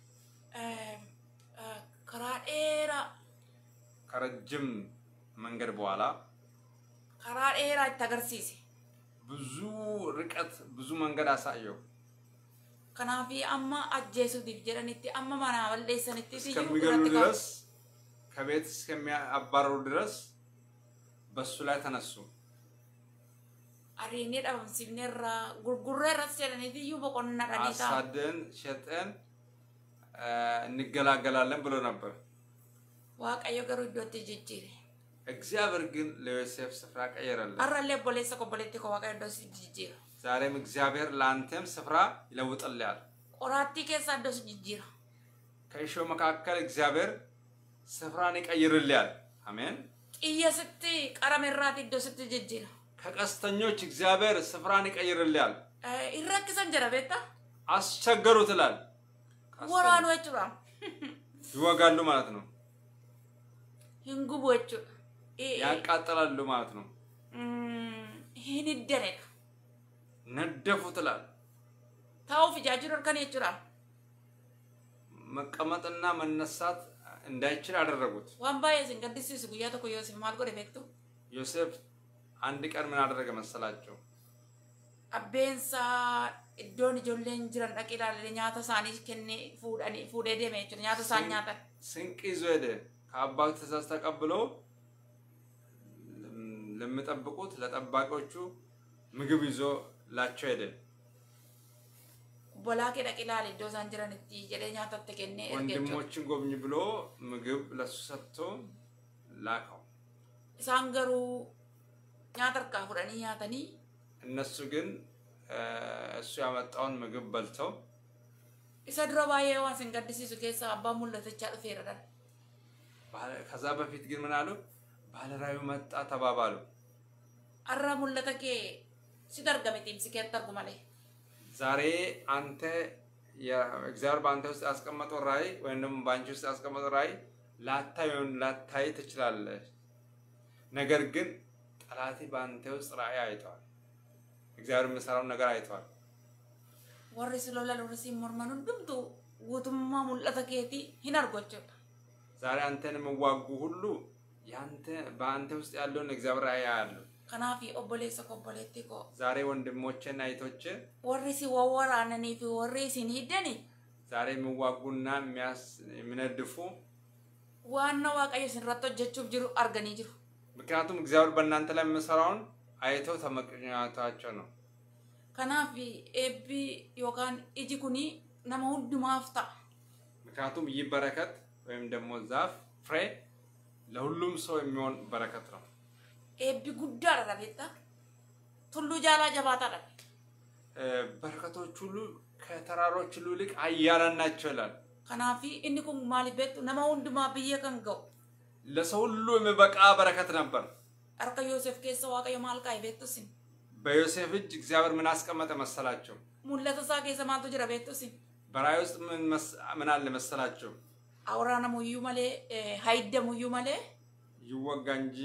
[SPEAKER 2] ከራኤራ
[SPEAKER 1] ከረጅም መንገድ በኋላ
[SPEAKER 2] ከራኤራ ተገርሲሲ
[SPEAKER 1] ብዙ ርቀት ብዙ መንገድ አሳየው።
[SPEAKER 2] ከናፊ አማ አጀሱ ዲጀረንቲ አማ ማና ወለሰንቲ
[SPEAKER 1] እስከሚገሉ ድረስ ከቤት እስከሚያባረሩ ድረስ በሱ ላይ ተነሱ።
[SPEAKER 2] አሪኔ ዳም ሲብነራ ጉርጉሬ ረሰለኒ ዲዩ በቆና ዳኒታ
[SPEAKER 1] አሳደን ሸጠን እንገላገላለን ብሎ ነበር።
[SPEAKER 2] ዋቀዮ ገሩ ዶት ጅጅሪ
[SPEAKER 1] እግዚአብሔር ግን ለዮሴፍ ስፍራ ቀየረለት።
[SPEAKER 2] አራለ ቦሌሰ ኮቦሌቲ ኮዋቀዮ ዶስ ጅጅሪ
[SPEAKER 1] ዛሬም እግዚአብሔር ላንተም ስፍራ ይለውጥልሃል።
[SPEAKER 2] ቆራቲ ከሳ ዶስ ጅጅሪ
[SPEAKER 1] ከእሾ መካከል እግዚአብሔር ስፍራን ይቀይርልሃል። አሜን።
[SPEAKER 2] ኢየሱስ ቀረመራት ዶስ ጅጅሪ
[SPEAKER 1] ከቀስተኞች እግዚአብሔር ስፍራን ይቀይርልሃል።
[SPEAKER 2] ይረክሰን ጀረበታ
[SPEAKER 1] አስቸገሩት ይላል።
[SPEAKER 2] ወራኑ እጭራ
[SPEAKER 1] ይወጋሉ ማለት ነው።
[SPEAKER 2] ይንጉቦቹ
[SPEAKER 1] ያቃጥላሉ ማለት ነው።
[SPEAKER 2] ይሄን ይደረግ
[SPEAKER 1] ነደፉት ይላል።
[SPEAKER 2] ታው ፍጃጅሩ ከኔ እጭራ
[SPEAKER 1] መቀመጥና መነሳት እንዳይችል አደረጉት።
[SPEAKER 2] ዋምባዬ ዝንገድሲስ ጉያቶ ኮዮሴፍ ማልጎ ደበክቱ
[SPEAKER 1] ዮሴፍ አንድ ቀን ምን አደረገ መሰላቸው?
[SPEAKER 2] አቤንሳ እዶን ጆሌን ጅራን አቂላል ለኛታ ሳኒ ከኔ ፉዳኒ ፉዴ ደሜች ኛታ ሳኛታ
[SPEAKER 1] ስንቅ ይዞ ሄደ። ከአባቱ ትእዛዝ ተቀብሎ ለምጠብቁት ለጠባቂዎቹ ምግብ ይዞ ላቸው ሄደ።
[SPEAKER 2] ቦላኬ ደቂላል ዶ ሳንጅራን እቲ ጀለኛታ ተከኔ
[SPEAKER 1] ወንድሞችን ጎብኝ ብሎ ምግብ ለሱ ሰጥቶ ላከው።
[SPEAKER 2] ሳንገሩ ኛተርካ ፉዳኒ ኛታኒ
[SPEAKER 1] እነሱ ግን እሱ ያመጣውን ምግብ በልተው
[SPEAKER 2] ኢሰድሮባዬ ዋስን ገድሲሱ ከሳ አባ ሙለተቻ ፈረዳል።
[SPEAKER 1] ከዛ በፊት ግን ምን አሉ? ባለራዩ መጣ ተባባሉ።
[SPEAKER 2] አራ ሙለተከ ሲደርገመቲም ሲከተርጉ ማለት
[SPEAKER 1] ዛሬ አንተ የእግዚአብሔር ባንተ ውስጥ ያስቀመጠው ራይ ወይንም ባንቺ ውስጥ ያስቀመጠው ራይ ላታዩን ላታይ ትችላለህ። ነገር ግን ጠላቴ ባንተ ውስጥ ራይ አይቷል። እግዚአብሔር መስራው ነገር አይቷል።
[SPEAKER 2] ወርስ ሎላ ሎርሲ ሞርማኑን ድምጡ ጉቱማ ሙለተከቲ ሂናርጎቸው
[SPEAKER 1] ዛሬ አንተን መዋጉ ሁሉ ያንተ ባንተ ውስጥ ያለውን እግዚአብሔር ያያል።
[SPEAKER 2] ከናፊ ኦቦሌሰ ኮቦሌቲኮ
[SPEAKER 1] ዛሬ ወንድሞቼና አይቶቼ
[SPEAKER 2] ወርሲ ወወራነኒ ፊ ወርሲ ኒደኒ
[SPEAKER 1] ዛሬ መዋጉና የሚያስ የሚነድፉ
[SPEAKER 2] ዋና ዋቀየ ሲራቶ ጀቹብ ጅሩ አርገኒ ጅሩ
[SPEAKER 1] ምክንያቱም እግዚአብሔር በእናንተ ላይ መስራውን አይተው ተመቅኛታቸው ነው።
[SPEAKER 2] ከናፊ ኤቢ ዮካን ኢጂኩኒ ነማሁን ድማፍታ
[SPEAKER 1] ምክንያቱም ይህ በረከት ወይም ደግሞ ዛፍ ፍሬ ለሁሉም ሰው የሚሆን በረከት ነው።
[SPEAKER 2] ኤቢ ጉዳራ ለቤታ ቱሉ ጃላ ጀባታ ለ
[SPEAKER 1] በረከቶች ሁሉ ከተራሮች ሁሉ ልቅ አያላን ናቸው ይላል።
[SPEAKER 2] ከናፊ እንኩን ማሊበት ነማሁን ድማ በየከንገው
[SPEAKER 1] ለሰው ሁሉ የሚበቃ በረከት ነበር።
[SPEAKER 2] አርካ ዮሴፍ ከሰ ዋቀየ ማልካ አይቤቱሲን
[SPEAKER 1] በዮሴፍ እጅ እግዚአብሔር ምን አስቀመጠ መሰላቸው?
[SPEAKER 2] ሙለተሳ ከሰ ማልቶ ጅራ ቤቱሲን
[SPEAKER 1] በራእይ ውስጥ ምን ምን አለ መሰላቸው?
[SPEAKER 2] አውራና ሙዩ ማለ ሃይደ ሙዩ ማለ
[SPEAKER 1] ይወጋ እንጂ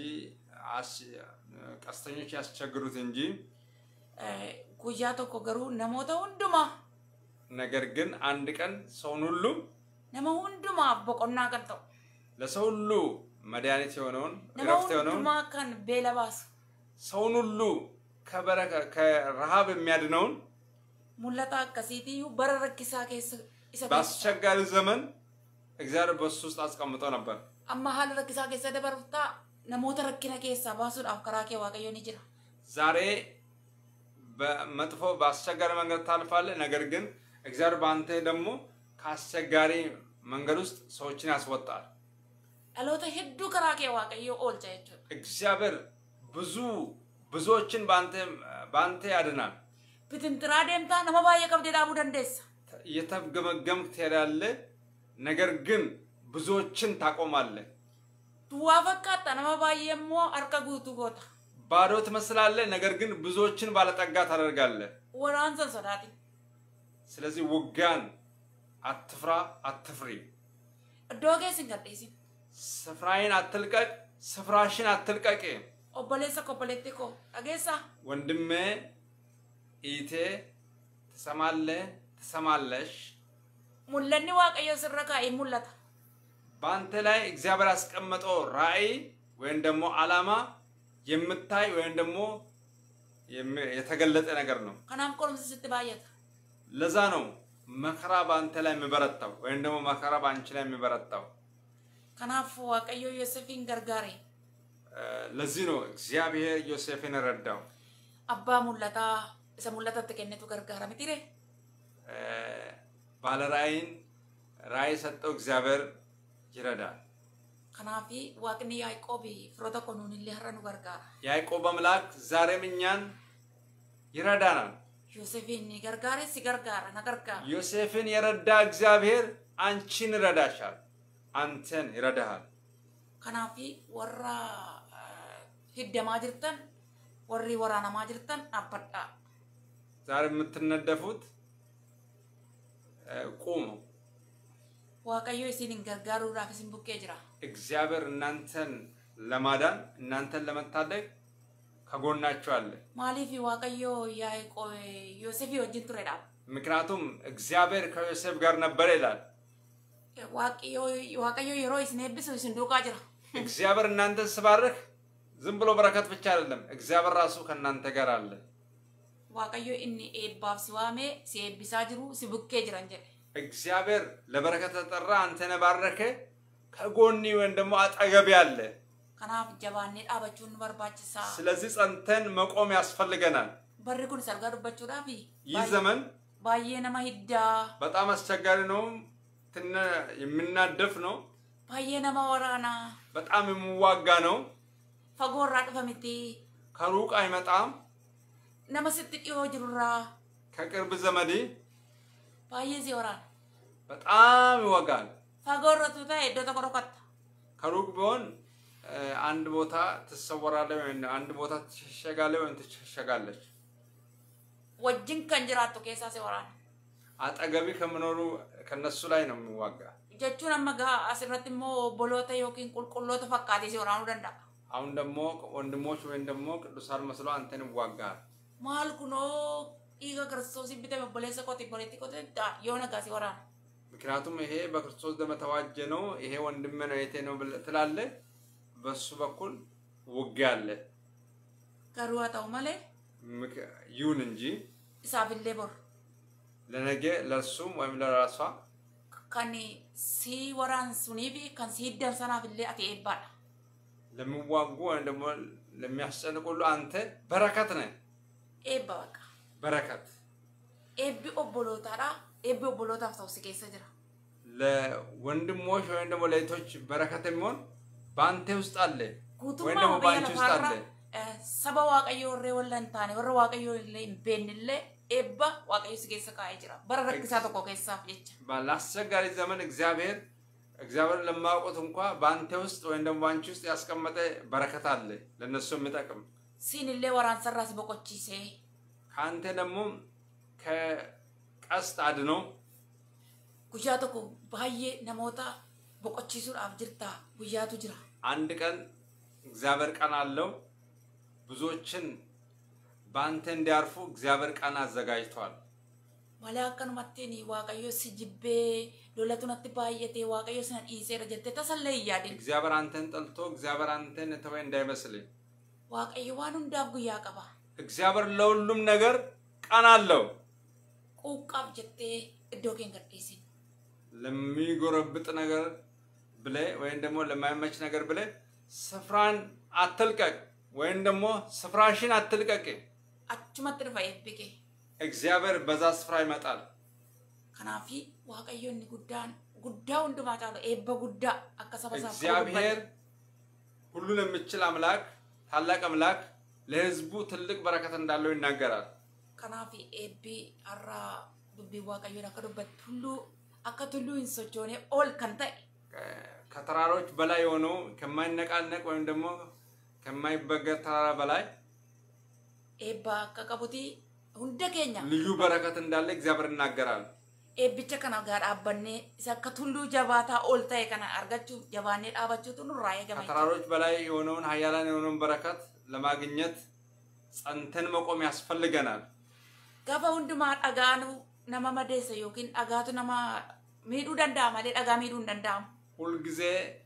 [SPEAKER 1] ቀስተኞች ያስቸግሩት እንጂ
[SPEAKER 2] ጉያቶ ኮገሩ ነሞታ ሁንዱማ
[SPEAKER 1] ነገር ግን አንድ ቀን ሰውን ሁሉ
[SPEAKER 2] ነሞ ሁንዱማ በቆና ቀርተው
[SPEAKER 1] ለሰው ሁሉ መድኃኒት የሆነውን ረፍት የሆነውን
[SPEAKER 2] ማካን ቤለባስ
[SPEAKER 1] ሰውን ሁሉ ከበረከ ከረሃብ የሚያድነውን
[SPEAKER 2] ሙለታ ከሲቲዩ በረረክሳ ከስ
[SPEAKER 1] በአስቸጋሪ ዘመን እግዚአብሔር በሱ ውስጥ አስቀምጦ ነበር።
[SPEAKER 2] አማ ሀል ረክሳ ከሰ ደበርታ ነሞተ ረክነ ከሳ ባሱን አፍከራከ ዋቀዮን ይጅራ
[SPEAKER 1] ዛሬ በመጥፎ በአስቸጋሪ መንገድ ታልፋለህ። ነገር ግን እግዚአብሔር ባንተ ደግሞ ከአስቸጋሪ መንገድ ውስጥ ሰዎችን ያስወጣል።
[SPEAKER 2] አሎተ ሄዱ ከራከ ዋቀዮ ኦልቻይቹ
[SPEAKER 1] እግዚአብሔር ብዙ ብዙዎችን ባንተ ባንተ ያድናል።
[SPEAKER 2] ብትንትራ ደምታ ነመባየ ከብደ ዳቡ ደንደስ
[SPEAKER 1] እየተገመገምክ ትሄዳለህ። ነገር ግን ብዙዎችን ታቆማለህ።
[SPEAKER 2] ዱዋፈካታ ነመባየሞ አርካ ጉቱ ጎታ
[SPEAKER 1] ባዶ ትመስላለህ። ነገር ግን ብዙዎችን ባለጠጋ ታደርጋለህ።
[SPEAKER 2] ወራንሰ ሰዳቲ
[SPEAKER 1] ስለዚህ ውጋን አትፍራ አትፍሪ።
[SPEAKER 2] ዶጌ ሲንገደሲ
[SPEAKER 1] ስፍራዬን አትልቀቅ ስፍራሽን አትልቀቂ።
[SPEAKER 2] ኦቦሌሰ ኮፖሌቲኮ አገሳ
[SPEAKER 1] ወንድሜ ኢቴ ተሰማለህ ተሰማለሽ።
[SPEAKER 2] ሙለኒ ዋቀዮ ስረካ ይሙለታ
[SPEAKER 1] ባንተ ላይ እግዚአብሔር አስቀመጠው ራእይ ወይም ደግሞ ዓላማ የምታይ ወይም ደግሞ የተገለጠ ነገር ነው።
[SPEAKER 2] ከናም ቆርምስ ስትባየት
[SPEAKER 1] ለዛ ነው መከራ ባንተ ላይ የሚበረታው ወይም ደግሞ መከራ ባንቺ ላይ የሚበረታው።
[SPEAKER 2] ከናፍ ዋቀዮ ዮሴፍን ገርጋሪ
[SPEAKER 1] ለዚህ ነው እግዚአብሔር ዮሴፍን ረዳው።
[SPEAKER 2] አባ ሙለታ እሰ ሙለታ ተከነቱ ገርጋራ ምትሬ
[SPEAKER 1] ባለራእይን ራይ ሰጠው እግዚአብሔር ይረዳል
[SPEAKER 2] ከናፊ ዋቅኒ ያዕቆብ ፍሮታ ቆኑን ለህረኑ ገርጋራ
[SPEAKER 1] ያዕቆብ አምላክ ዛሬም እኛን ይረዳናል
[SPEAKER 2] ዮሴፍን ገርጋራ ሲገርጋራ ነገርጋራ
[SPEAKER 1] ዮሴፍን የረዳ እግዚአብሔር አንቺን ይረዳሻል አንተን ይረዳሃል
[SPEAKER 2] ከናፊ ወራ ሂደማ ጅርተን ወሪ ወራና ማጅርተን አበጣ
[SPEAKER 1] ዛሬ የምትነደፉት ቁሙ
[SPEAKER 2] ዋቀዮ እሲን ገርጋሩ ራፍስን ቡቄ ጅራ
[SPEAKER 1] እግዚአብሔር እናንተን ለማዳን እናንተን ለመታደግ ከጎናችሁ አለ
[SPEAKER 2] ማሊፊ ዋቀዮ ያዕቆብ ዮሴፍ ወጅን ትረዳ
[SPEAKER 1] ምክንያቱም እግዚአብሔር ከዮሴፍ ጋር ነበር ይላል
[SPEAKER 2] ዋቀዮ ዋቀዮ የሮይስ ነብስ ስንዱቃ ጅራ
[SPEAKER 1] እግዚአብሔር እናንተን ሲባርክ ዝም ብሎ በረከት ብቻ አይደለም እግዚአብሔር ራሱ ከናንተ ጋር አለ
[SPEAKER 2] ዋቀዮ እኒ ኤባብ ሲዋሜ ሲኤቢሳ ጅሩ ሲቡቄ ጅራ እንጀ
[SPEAKER 1] እግዚአብሔር ለበረከት ተጠራ አንተን ባረከ ከጎኒ ወን ደሞ አጠገብ ያለ
[SPEAKER 2] ከናፍ ጀባኔ ዳበቹን በርባችሳ
[SPEAKER 1] ስለዚህ ጸንተን መቆም ያስፈልገናል
[SPEAKER 2] በርኩን ሰርጋዱበቹ ዳፊ
[SPEAKER 1] ይህ ዘመን
[SPEAKER 2] ባየነማ ሂዳ
[SPEAKER 1] በጣም አስቸጋሪ ነው ተነ የምናደፍ ነው
[SPEAKER 2] ባየነማ ወራና
[SPEAKER 1] በጣም የምዋጋ ነው
[SPEAKER 2] ፈጎራ ድፈምቲ
[SPEAKER 1] ከሩቅ አይመጣም
[SPEAKER 2] ነመስጥ ዲዮ ጅሩራ
[SPEAKER 1] ከቅርብ ዘመዲ
[SPEAKER 2] ባየዚ ወራና
[SPEAKER 1] በጣም ይወጋል
[SPEAKER 2] ፈጎረቱ ታይ ዶ ተቆረቀት
[SPEAKER 1] ከሩቅ ቢሆን አንድ ቦታ ተሰወራለ ወይ አንድ ቦታ ተሸጋለ ወይ ተሸጋለች
[SPEAKER 2] ወጅን ከንጅራቱ ከሳ ሲወራና
[SPEAKER 1] አጠገቢ ከመኖሩ ከነሱ ላይ ነው የሚዋጋ
[SPEAKER 2] ጀቹን አመጋ አስረትሞ ቦሎተ ዮኪን ቁልቁሎተ ፈቃዴ ሲወራኑ ደንዳ
[SPEAKER 1] አሁን ደሞ ወንድሞች ወይ ደሞ ቅዱሳን መስሎ አንተን ይዋጋል
[SPEAKER 2] ማልኩኖ ኢጋ ክርስቶስ ቢተ በቦሌሰ ኮቲ ፖለቲኮ ዳ የሆነ ጋር ሲወራና
[SPEAKER 1] ምክንያቱም ይሄ በክርስቶስ ደም ተዋጀ ነው ይሄ ወንድም ነው የቴ ነው ትላለ በሱ በኩል ውጊያ አለ
[SPEAKER 2] ከሩዋታው ማለ
[SPEAKER 1] ይሁን እንጂ
[SPEAKER 2] ኢሳብሌ ቦር
[SPEAKER 1] ለነገ ለሱም ወይም ለራሷ
[SPEAKER 2] ከኒ ሲ ወራን ሱኒቢ ከን ሲደን ሰናብሌ አትይባል
[SPEAKER 1] ለምዋጉ ወይም ደግሞ ለሚያስጨንቁሉ አንተ በረከት ነህ
[SPEAKER 2] ኤባ በቃ
[SPEAKER 1] በረከት
[SPEAKER 2] ኤቢ ኦቦሎታራ ኤቢ ኦቦሎታ አፍታውስ ከይሰ ጅራ
[SPEAKER 1] ለወንድሞች ወይም ደግሞ ለእህቶች በረከት የሚሆን ባንተ ውስጥ አለ
[SPEAKER 2] ወይ ደግሞ ባንቺ ውስጥ አለ ሰባ ዋቀዮ ወሬ ወለንታኔ ወሬ ዋቀዮ ለምቤንለ ኤባ ዋቀዮ ስገሰ ካይ ጅራ በረከት ተቆ ከይሳፍ ልጅ
[SPEAKER 1] ባላስቸጋሪ ዘመን እግዚአብሔር እግዚአብሔር ለማውቁት እንኳን ባንተ ውስጥ ወይ ደግሞ ባንቺ ውስጥ ያስቀመጠ በረከት አለ ለነሱ የሚጠቅም
[SPEAKER 2] ሲንለ ወራን ሰራስ በቆቺሴ
[SPEAKER 1] ካንተ ደግሞ ከቀስት አድኖ
[SPEAKER 2] ጉያተኩ ባየ ነሞታ በቆቺሱ አብጅርታ ጉያቱ ጅራ
[SPEAKER 1] አንድ ቀን እግዚአብሔር ቀን አለው ብዙዎችን ባንተ እንዲያርፉ እግዚአብሔር ቀን አዘጋጅቷል
[SPEAKER 2] ወላከን ማቴኒ ዋቀዮ ሲጅቤ ዶለቱን አትባየቴ ዋቀዮ ሰን ኢሴረ ጀተ ተሰለይ ያዲ
[SPEAKER 1] እግዚአብሔር አንተን ጠልቶ እግዚአብሔር አንተን ተወይ እንዳይመስል
[SPEAKER 2] ዋቀዮ ዋኑን ዳብ ጉያ ቀባ
[SPEAKER 1] እግዚአብሔር ለሁሉም ነገር ቀን አለው
[SPEAKER 2] ቁቃብ ጀቴ እዶኬን ገርዴሲ
[SPEAKER 1] ለሚጎረብጥ ነገር ብለ ወይ ደግሞ ለማይመች ነገር ብለ ስፍራን አትልቀቅ ወይ ደግሞ ስፍራሽን አትልቀቅ
[SPEAKER 2] አችመት ድፋይብኬ
[SPEAKER 1] እግዚአብሔር በዛ ስፍራ ይመጣል
[SPEAKER 2] ከናፊ ዋቀዮን ጉዳን ጉዳው እንደማታለ ኤበ ጉዳ አከሰበሳ
[SPEAKER 1] እግዚአብሔር ሁሉን የሚችል አምላክ ታላቅ አምላክ ለህዝቡ ትልቅ በረከት እንዳለው ይናገራል
[SPEAKER 2] ከናፊ ኤቢ አራ ዱቢ ዋቀዮ ለከዱበት ሁሉ አከቱሉ እንሶጆኔ ኦል ከንታይ
[SPEAKER 1] ከተራሮች በላይ ሆኖ ከማይነቃነቅ ወይም ደግሞ ከማይበገር ተራራ በላይ
[SPEAKER 2] ኤባ ከቀቡቲ ሁንደከኛ
[SPEAKER 1] ልዩ በረከት እንዳለ እግዚአብሔር ይናገራል
[SPEAKER 2] ኤቢቸ ከና ጋር አበኔ ሰከቱሉ ጀባታ ኦልታይ ከና አርጋቹ ጀባኔ ዳባቹ ቱኑ ራይ ገመ
[SPEAKER 1] ከተራሮች በላይ የሆነውን ኃያላን የሆነውን በረከት ለማግኘት ጸንተን መቆም ያስፈልገናል
[SPEAKER 2] ጋፋ ሁንዱማ ዳጋኑ ነማ መደሰ ዮኪን አጋቱ ነማ ሚዱ ደንዳ ማለ ዳጋ ሚዱ ደንዳ
[SPEAKER 1] ሁሉ ጊዜ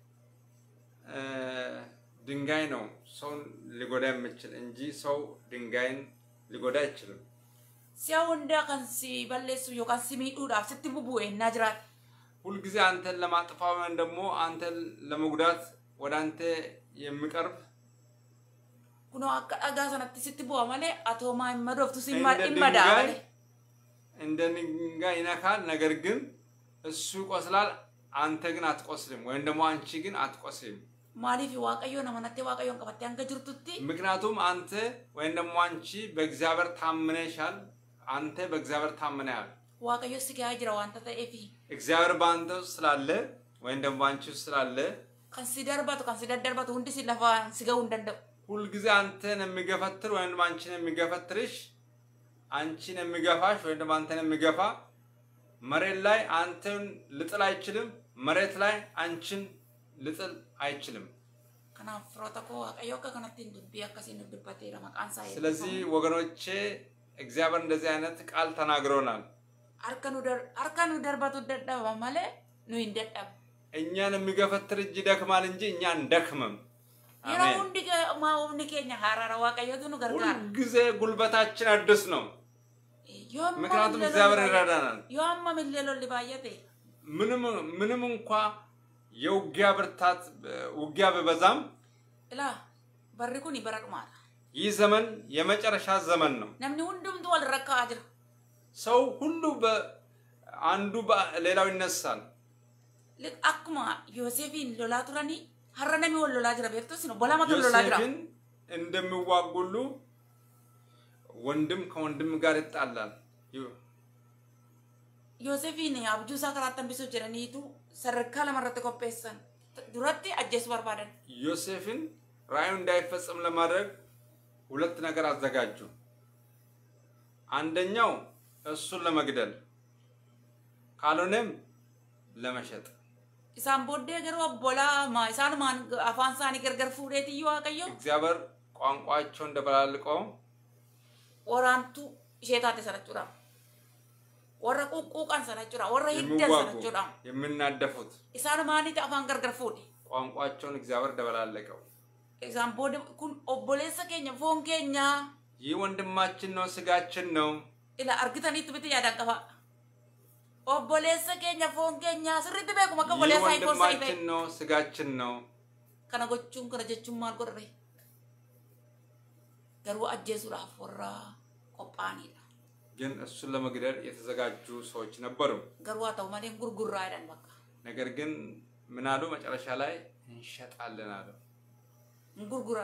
[SPEAKER 1] ድንጋይ ነው ሰውን ሊጎዳ የሚችል እንጂ ሰው ድንጋይን ሊጎዳ አይችልም
[SPEAKER 2] ሲያው እንዳ ከንሲ በለሱ ዮካን ሲሚዱ ዳፍ ስትቡቡ እናጅራት
[SPEAKER 1] ሁሉ ጊዜ አንተን ለማጥፋት ወይም ደግሞ አንተን ለመጉዳት ወደ አንተ የሚቀርብ
[SPEAKER 2] ኩኖ አጋ ሰነት ስትቡ አማለ አቶማ ይመዶፍቱ ሲማድ ይመዳለ
[SPEAKER 1] እንደ ድንጋይ ይነካል ነገር ግን እሱ ይቆስላል አንተ ግን አትቆስልም ወይም ደግሞ አንቺ ግን አትቆስልም
[SPEAKER 2] ማሊፍ ዋቀዮ ነመነቴ ዋቀዮን ቀበቴ አንገ ጅርቱቲ
[SPEAKER 1] ምክንያቱም አንተ ወይም ደግሞ አንቺ በእግዚአብሔር ታምነሻል አንተ በእግዚአብሔር ታምነሃል
[SPEAKER 2] ዋቀዮ ስጋ ጅራ ዋንተ ተኤፊ
[SPEAKER 1] እግዚአብሔር ባንተ ስላለ ወይም ደግሞ አንቺ ስላለ
[SPEAKER 2] ከንሲደርባቱ ከንሲደርባቱ ሁንዲ ሲለፋ ሲገው እንደንደው
[SPEAKER 1] ሁሉ ጊዜ አንተን የሚገፈትር ወይም ደግሞ አንቺን የሚገፈትርሽ አንቺን የሚገፋሽ ወይም ደግሞ አንተን የሚገፋ መሬት ላይ አንተን ልጥል አይችልም መሬት ላይ አንቺን ልጥል አይችልም
[SPEAKER 2] ከና ፍሮታኮ ዋቀዮ ከከነቲን ዱቢ አካሲን ዱባቴ ለማቃንሳ
[SPEAKER 1] ስለዚህ ወገኖቼ እግዚአብሔር እንደዚህ አይነት ቃል ተናግሮናል
[SPEAKER 2] አርከኑ ደር አርከኑ ደርባቱ ደዳባ ማለ ነው እንደዳብ
[SPEAKER 1] እኛን የሚገፈትር እጅ ደክማል እንጂ እኛን ደክመም
[SPEAKER 2] አሜን ይራው እንዲገ ማው ንከኛ ሃራራ ዋቀዮ ዱኑ ገርጋር
[SPEAKER 1] ጊዜ ጉልበታችን አዲስ ነው ምክንያቱም እግዚአብሔር ይረዳናል
[SPEAKER 2] ዮአማ ምንለሎ ሊባየቴ
[SPEAKER 1] ምንም ምንም እንኳን የውጊያ ብርታት ውጊያ በበዛም
[SPEAKER 2] እላ በርኩኒ በረቅማል
[SPEAKER 1] ይህ ዘመን የመጨረሻ ዘመን ነው
[SPEAKER 2] ነምኒ ሁንዱም ተወል ረካ አድር
[SPEAKER 1] ሰው ሁሉ በአንዱ በሌላው ይነሳል
[SPEAKER 2] ልክ አክማ ዮሴፍን ሎላቱራኒ ሐረነሚ ወሎላ ጅራ በፍቶስ ነው ቦላማ ሎላ ጅራ
[SPEAKER 1] ዮሴፍን እንደሚዋጉሉ ወንድም ከወንድም ጋር ይጣላል ዮሴፍን
[SPEAKER 2] አብጁሳ ከራተን ቢሶ ጀረኒቱ सरका ለማረተ ኮፔሰን ዱራቲ አጀስ ባርባደን
[SPEAKER 1] ዮሴፍን ራዩ እንዳይፈጸም ለማድረግ ሁለት ነገር አዘጋጁ አንደኛው እሱን ለመግደል ካልሆነም ለመሸጥ ኢሳን ቦዴ ገሮ ቦላ ማይሳን ማን አፋንሳኒ ገርገር ፉዴት ይዋቀዩ እግዚአብሔር ቋንቋቸው እንደበላልቆ ወራንቱ ሼታተ ሰረጩራ ወረቁቁ ቀን ሰራጩራ ወረ ሂደ ሰራጩራ የምናደፉት ኢሳን ማኒት አፋን ገርገር ፉዲ ቋንቋቸውን እግዚአብሔር ደበላለቀው ኢሳን ቦዴ ኩን ኦቦሌሰ ከኛ ፎን ከኛ ይህ ወንድማችን ነው ስጋችን ነው ኢላ አርግታኒት ብት ያዳቀፋ ኦቦሌሰ ከኛ ፎን ከኛ ስሪት በቁ መከቦሌሰ አይኮ ሳይበ ወንድማችን ነው ስጋችን ነው ከነጎቹን ከነጀቹን ማልቆረ ገሩ አጀሱራ ፎራ ቆጳኒ ግን እሱን ለመግደል የተዘጋጁ ሰዎች ነበሩ ገሩዋታው ማለት ጉርጉራ አይደል በቃ ነገር ግን ምን አሉ መጨረሻ ላይ እንሸጣለን አሉ ጉርጉራ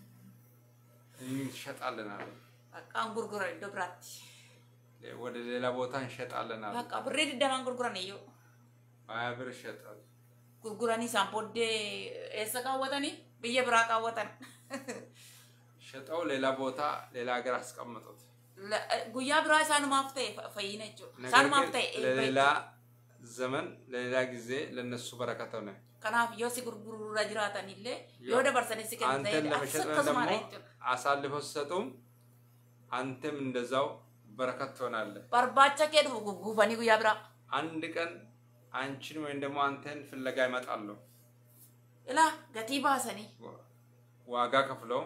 [SPEAKER 1] እንሸጣለን አሉ በቃ ጉርጉራ ደብራት ወደ ሌላ ቦታ እንሸጣለን አሉ በቃ ብሬድ ደማን ጉርጉራ ነው አያ ብር ሸጣል ጉርጉራኒ ሳምፖዴ እሰቃወታኒ በየብራቃ ወጣን ሸጣው ሌላ ቦታ ሌላ ሀገር አስቀምጡት ጉያ ብራሳን ማፍተ ፈይነቹ ሳን ማፍተ ሌላ ዘመን ሌላ ጊዜ ለነሱ በረከት ነው ከናፍ ዮሲ ጉርጉሩ ረጅራታኒለ yoda በርሰኔ ሲከን ዘይድ አሰከስማራይቱ አሳልፎ ሰጡም አንተም እንደዛው በረከት ትሆናለህ ባርባቻ ከዱ ጉጉፋኒ ጉያ ብራ አንድ ቀን አንቺን ወይ እንደሞ አንተን ፍለጋ ይመጣሉ እላ ገቲባሰኒ ዋጋ ከፍለው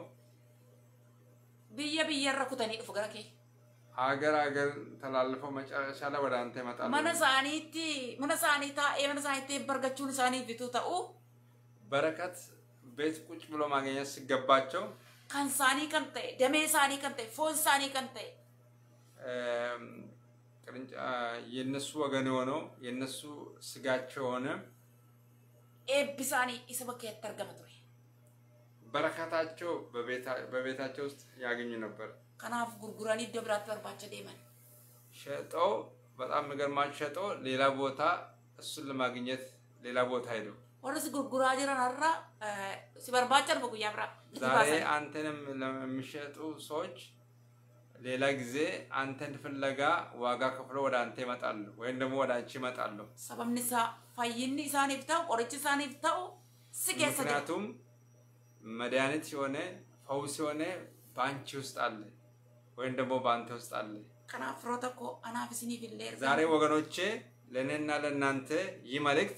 [SPEAKER 1] بيا بيا ركوتني فقركي ሀገር ሀገር ተላልፈው መጨረሻ ላይ ወደ አንተ ይመጣሉ ማነሳኒቲ ማነሳኒታ ኤመነሳኒቲ በርገቹን ሳኒ ቢቱታኡ በረከት ቤት ቁጭ ብሎ ማግኘት ሲገባቸው ካንሳኒ ከንተ ደሜሳኒ ከንተ ፎንሳኒ ከንተ እም ቅርንጫ የነሱ ወገን ሆነው የነሱ ስጋቸው ሆነ ኤቢሳኒ ኢሰበከ ተርገመቱ በረከታቸው በቤታ በቤታቸው ውስጥ ያገኙ ነበር ከናፍ ጉርጉራኒ ደብራት በርባቸ ደመን ሸጠው በጣም ነገርማች ሸጠው ሌላ ቦታ እሱን ለማግኘት ሌላ ቦታ ሄዶ ወርስ ጉርጉራ ጀራን አራ ሲበርባቸር በቁ ያብራ ዛሬ አንተንም ለሚሸጡ ሰዎች ሌላ ጊዜ አንተን ፍለጋ ዋጋ ከፍሎ ወደ አንተ ይመጣሉ ወይም ደግሞ ወደ አንቺ ይመጣሉ ሰበምንሳ ፋይኒ ሳኒ ፍታው ቆርጭ ሳኒ ፍታው ስገሰቱም መድኃኒት የሆነ ፈውስ የሆነ ባንቺ ውስጥ አለ ወይም ደግሞ ባንተ ውስጥ አለ ከናፍሮተኮ አናፍስኒ ቢለ ዛሬ ወገኖቼ ለነና ለናንተ ይመልክት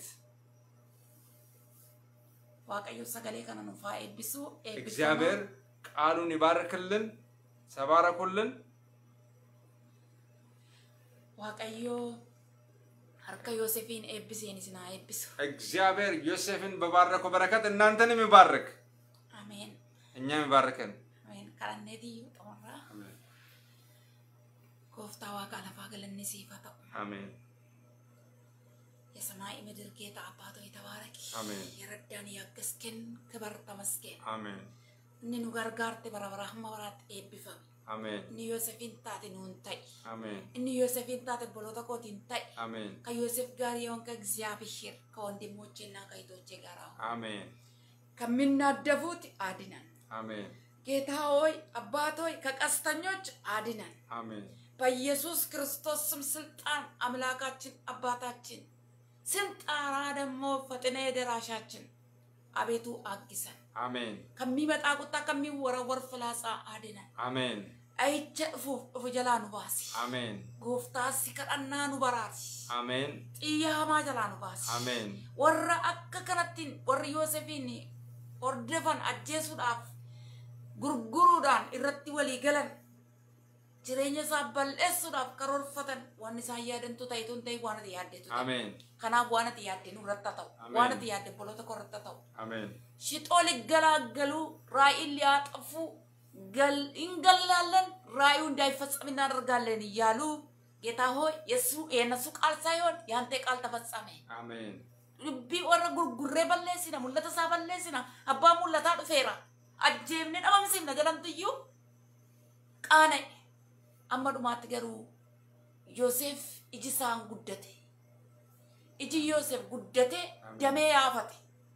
[SPEAKER 1] ዋቀዩ ሰገሌ ከነኑ ፋይብሱ እግዚአብሔር ቃሉን ይባርክልን ሰባረኩልን ዋቀዩ አርካ ዮሴፍን ኤብሲኒ ሲና ኤብሱ እግዚአብሔር ዮሴፍን በባረከው በረከት እናንተንም ይባርክ አሜን እኛም ይባርከን አሜን ካራኔዲ ተወራ አሜን ኮፍታዋ ካላፋ ገለኒ ሲፋታ አሜን
[SPEAKER 2] የሰማይ ምድር ጌታ አባቶ የተባረክ
[SPEAKER 1] አሜን
[SPEAKER 2] የረዳን ያገስከን ክብር ተመስገን
[SPEAKER 1] አሜን
[SPEAKER 2] እኒ ኑ ጋርጋርቴ በረበራህማ ወራት ኤብፈም
[SPEAKER 1] አሜን
[SPEAKER 2] እኒ ዮሴፍን ታቴ ኑንታይ
[SPEAKER 1] አሜን
[SPEAKER 2] እኒ ዮሴፍን ታቴ ቦሎታ ኮቲን ታይ
[SPEAKER 1] አሜን
[SPEAKER 2] ከዮሴፍ ጋር የሆንከ እግዚአብሔር ከወንድሞቼና ከእህቶቼ ጋር አሁን
[SPEAKER 1] አሜን
[SPEAKER 2] ከሚናደፉት አድነን
[SPEAKER 1] አሜን
[SPEAKER 2] ጌታ ሆይ አባት ሆይ ከቀስተኞች አድነን
[SPEAKER 1] አሜን
[SPEAKER 2] በኢየሱስ ክርስቶስ ስም ስልጣን አምላካችን አባታችን ስንጣራ ደግሞ ፈጥነ ደራሻችን አቤቱ አግዘን
[SPEAKER 1] አሜን
[SPEAKER 2] ከሚመጣ ቁጣ ከሚወረወር ፍላጻ አድነን
[SPEAKER 1] አሜን
[SPEAKER 2] አይቸፉ ፍጀላኑ ባሲ
[SPEAKER 1] አሜን
[SPEAKER 2] ጎፍታስ ከአናኑ በራሲ
[SPEAKER 1] አሜን
[SPEAKER 2] ጥያማ ጀላኑ ባሲ
[SPEAKER 1] አሜን
[SPEAKER 2] ወራ አከከነቲን ወር ዮሴፊኒ ኦርደፈን አጀሱዳፍ ጉርጉሩዳን ኢረtti ወሊ ገለን jireenya isaa bal'eessuudhaaf karoorfatan waan isaa yaadantu ta'ituun ta'e waan ati yaaddetu
[SPEAKER 1] አሜን
[SPEAKER 2] kanaaf waan ati yaadde nurratti ta'u waan ati yaadde boloota korratti ta'u
[SPEAKER 1] አሜን
[SPEAKER 2] shixooli galaagalu raa'ii liyaxafu gal ingallalen raa'ii እንዳይፈጸምና እናደርጋለን እያሉ ጌታ ሆይ የሱ የነሱ ቃል ሳይሆን ያንተ ቃል ተፈጸመ
[SPEAKER 1] አሜን
[SPEAKER 2] ልቢ ወረ ጉርጉሬ በለሲና ሙለታ ሳበለሲና አባ ሙለታ ዱፌራ አጀምነ አምሲም ነገራንትዩ ቃነ አማዱ ማትገሩ ዮሴፍ ኢጂሳን ጉደቴ ኢጂ ዮሴፍ ጉደቴ ደሜ ያፈቴ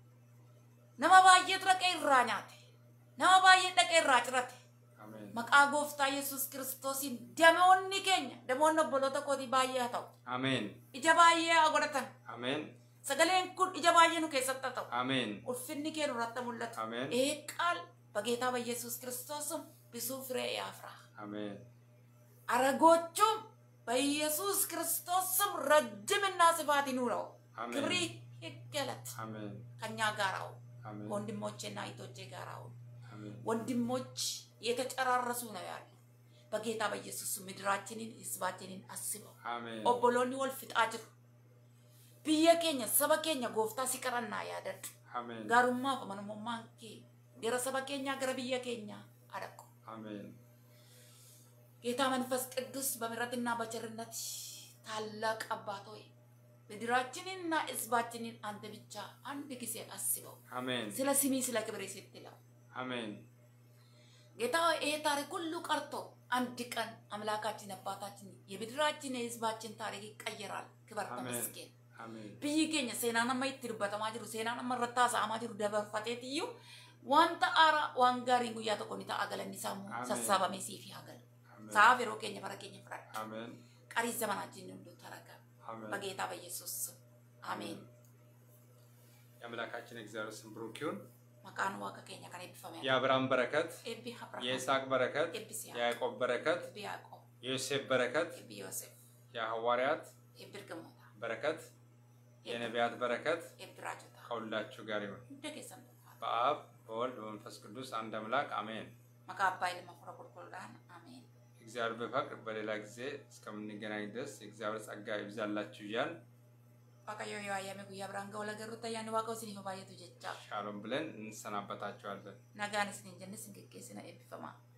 [SPEAKER 2] ነማ ባየ ትረቀ ይራኛቴ ነማ ባየ ደቀ ይራጭረቴ
[SPEAKER 1] አሜን
[SPEAKER 2] መቃ ጎፍታ ኢየሱስ ክርስቶስን ደሞኒ ከኛ ደሞነ ቦሎታ ኮዲ ባየ ታው
[SPEAKER 1] አሜን
[SPEAKER 2] ኢጀ ባየ አጎደተን
[SPEAKER 1] አሜን
[SPEAKER 2] ሰገሌን ኩድ ኢጀ ባየ ነው ከሰጠተው
[SPEAKER 1] አሜን
[SPEAKER 2] ኡልፍኒ ከሩ ረተሙለት
[SPEAKER 1] አሜን
[SPEAKER 2] ይሄ ቃል በጌታ በኢየሱስ ክርስቶስም ብዙ ፍሬ ያፍራ
[SPEAKER 1] አሜን
[SPEAKER 2] አረጎቹም በኢየሱስ ክርስቶስም ረጅምና ስፋት ይኑረው ክብሪ ይገለጥ
[SPEAKER 1] አሜን
[SPEAKER 2] ከኛ ጋራው
[SPEAKER 1] አሜን
[SPEAKER 2] ወንድሞቼና እህቶቼ ጋራው
[SPEAKER 1] አሜን
[SPEAKER 2] ወንድሞች የተጨራረሱ ነው ያሉ በጌታ በኢየሱስ ምድራችንን ህዝባችንን አስበው
[SPEAKER 1] አሜን
[SPEAKER 2] ኦቦሎኒ ወልፍጣጅሩ ቢየከኛ ሰበከኛ ጎፍታ ሲቀረና ያደድ
[SPEAKER 1] አሜን
[SPEAKER 2] ጋሩማ ፈመንሞማንኪ ገረ ሰበከኛ ገረ ቢየከኛ አደቆ
[SPEAKER 1] አሜን
[SPEAKER 2] ጌታ መንፈስ ቅዱስ በምሕረትና በቸርነት ታላቅ አባት ሆይ ምድራችንንና ህዝባችንን አንተ ብቻ አንድ ጊዜ አስበው
[SPEAKER 1] አሜን
[SPEAKER 2] ስለ ስሚ ስለ ክብሬ ስትለው
[SPEAKER 1] አሜን
[SPEAKER 2] ጌታ ሆይ ይሄ ታሪክ ሁሉ ቀርቶ አንድ ቀን አምላካችን አባታችን የምድራችን የህዝባችን ታሪክ ይቀየራል ክብር ተመስገን
[SPEAKER 1] አሜን
[SPEAKER 2] ቢይገኛ ሴናና ማይትርበተማ ጅሩ ሴናና መረታሳ አማጅሩ ደበርፈቴትዩ ዋንታ አራ ዋንጋሪንጉ ያተቆኒታ አገለኒ ሳሙ ሰሳባሜ ሲፊ ሀገር ሳፈሮ ከኛ በረከኛ ፍራድ
[SPEAKER 1] አሜን
[SPEAKER 2] ቀሪ ዘመናችን ሁሉ ተረጋ
[SPEAKER 1] አሜን
[SPEAKER 2] በጌታ በኢየሱስ አሜን
[SPEAKER 1] የአምላካችን እግዚአብሔር ስም ብሩክ ይሁን
[SPEAKER 2] መካኑ ዋቀ ከኛ ከኔ ቢፈመ
[SPEAKER 1] የአብርሃም በረከት
[SPEAKER 2] ኤቢ አብርሃም
[SPEAKER 1] የይስሐቅ በረከት የያዕቆብ በረከት
[SPEAKER 2] ኤቢ ያዕቆብ
[SPEAKER 1] የዮሴፍ በረከት
[SPEAKER 2] ኤቢ ዮሴፍ
[SPEAKER 1] የሐዋርያት
[SPEAKER 2] ኤቢ ገሞታ
[SPEAKER 1] በረከት የነቢያት በረከት
[SPEAKER 2] ኤቢ ራጀታ
[SPEAKER 1] ከሁላችሁ ጋር ይሁን
[SPEAKER 2] እንደከሰም
[SPEAKER 1] በአብ በወልድ በመንፈስ ቅዱስ አንድ አምላክ አሜን
[SPEAKER 2] መካባይ ለማፍራ ቁርቁርዳን አሜን
[SPEAKER 1] እግዚአብሔር በፈቅድ በሌላ ጊዜ እስከምንገናኝ ድረስ እግዚአብሔር ጸጋ ይብዛላችሁ ይያል
[SPEAKER 2] ባካዮ ያያሜ ጉያ ብራንጋ ወለገሩታ ያን ዋቀው ሲኒ ባየቱ ጀጫ
[SPEAKER 1] ሻሎም ብለን እንሰናበታችኋለን
[SPEAKER 2] ናጋንስ እንጀንስ እንግቄ ስነ ኤቢፈማ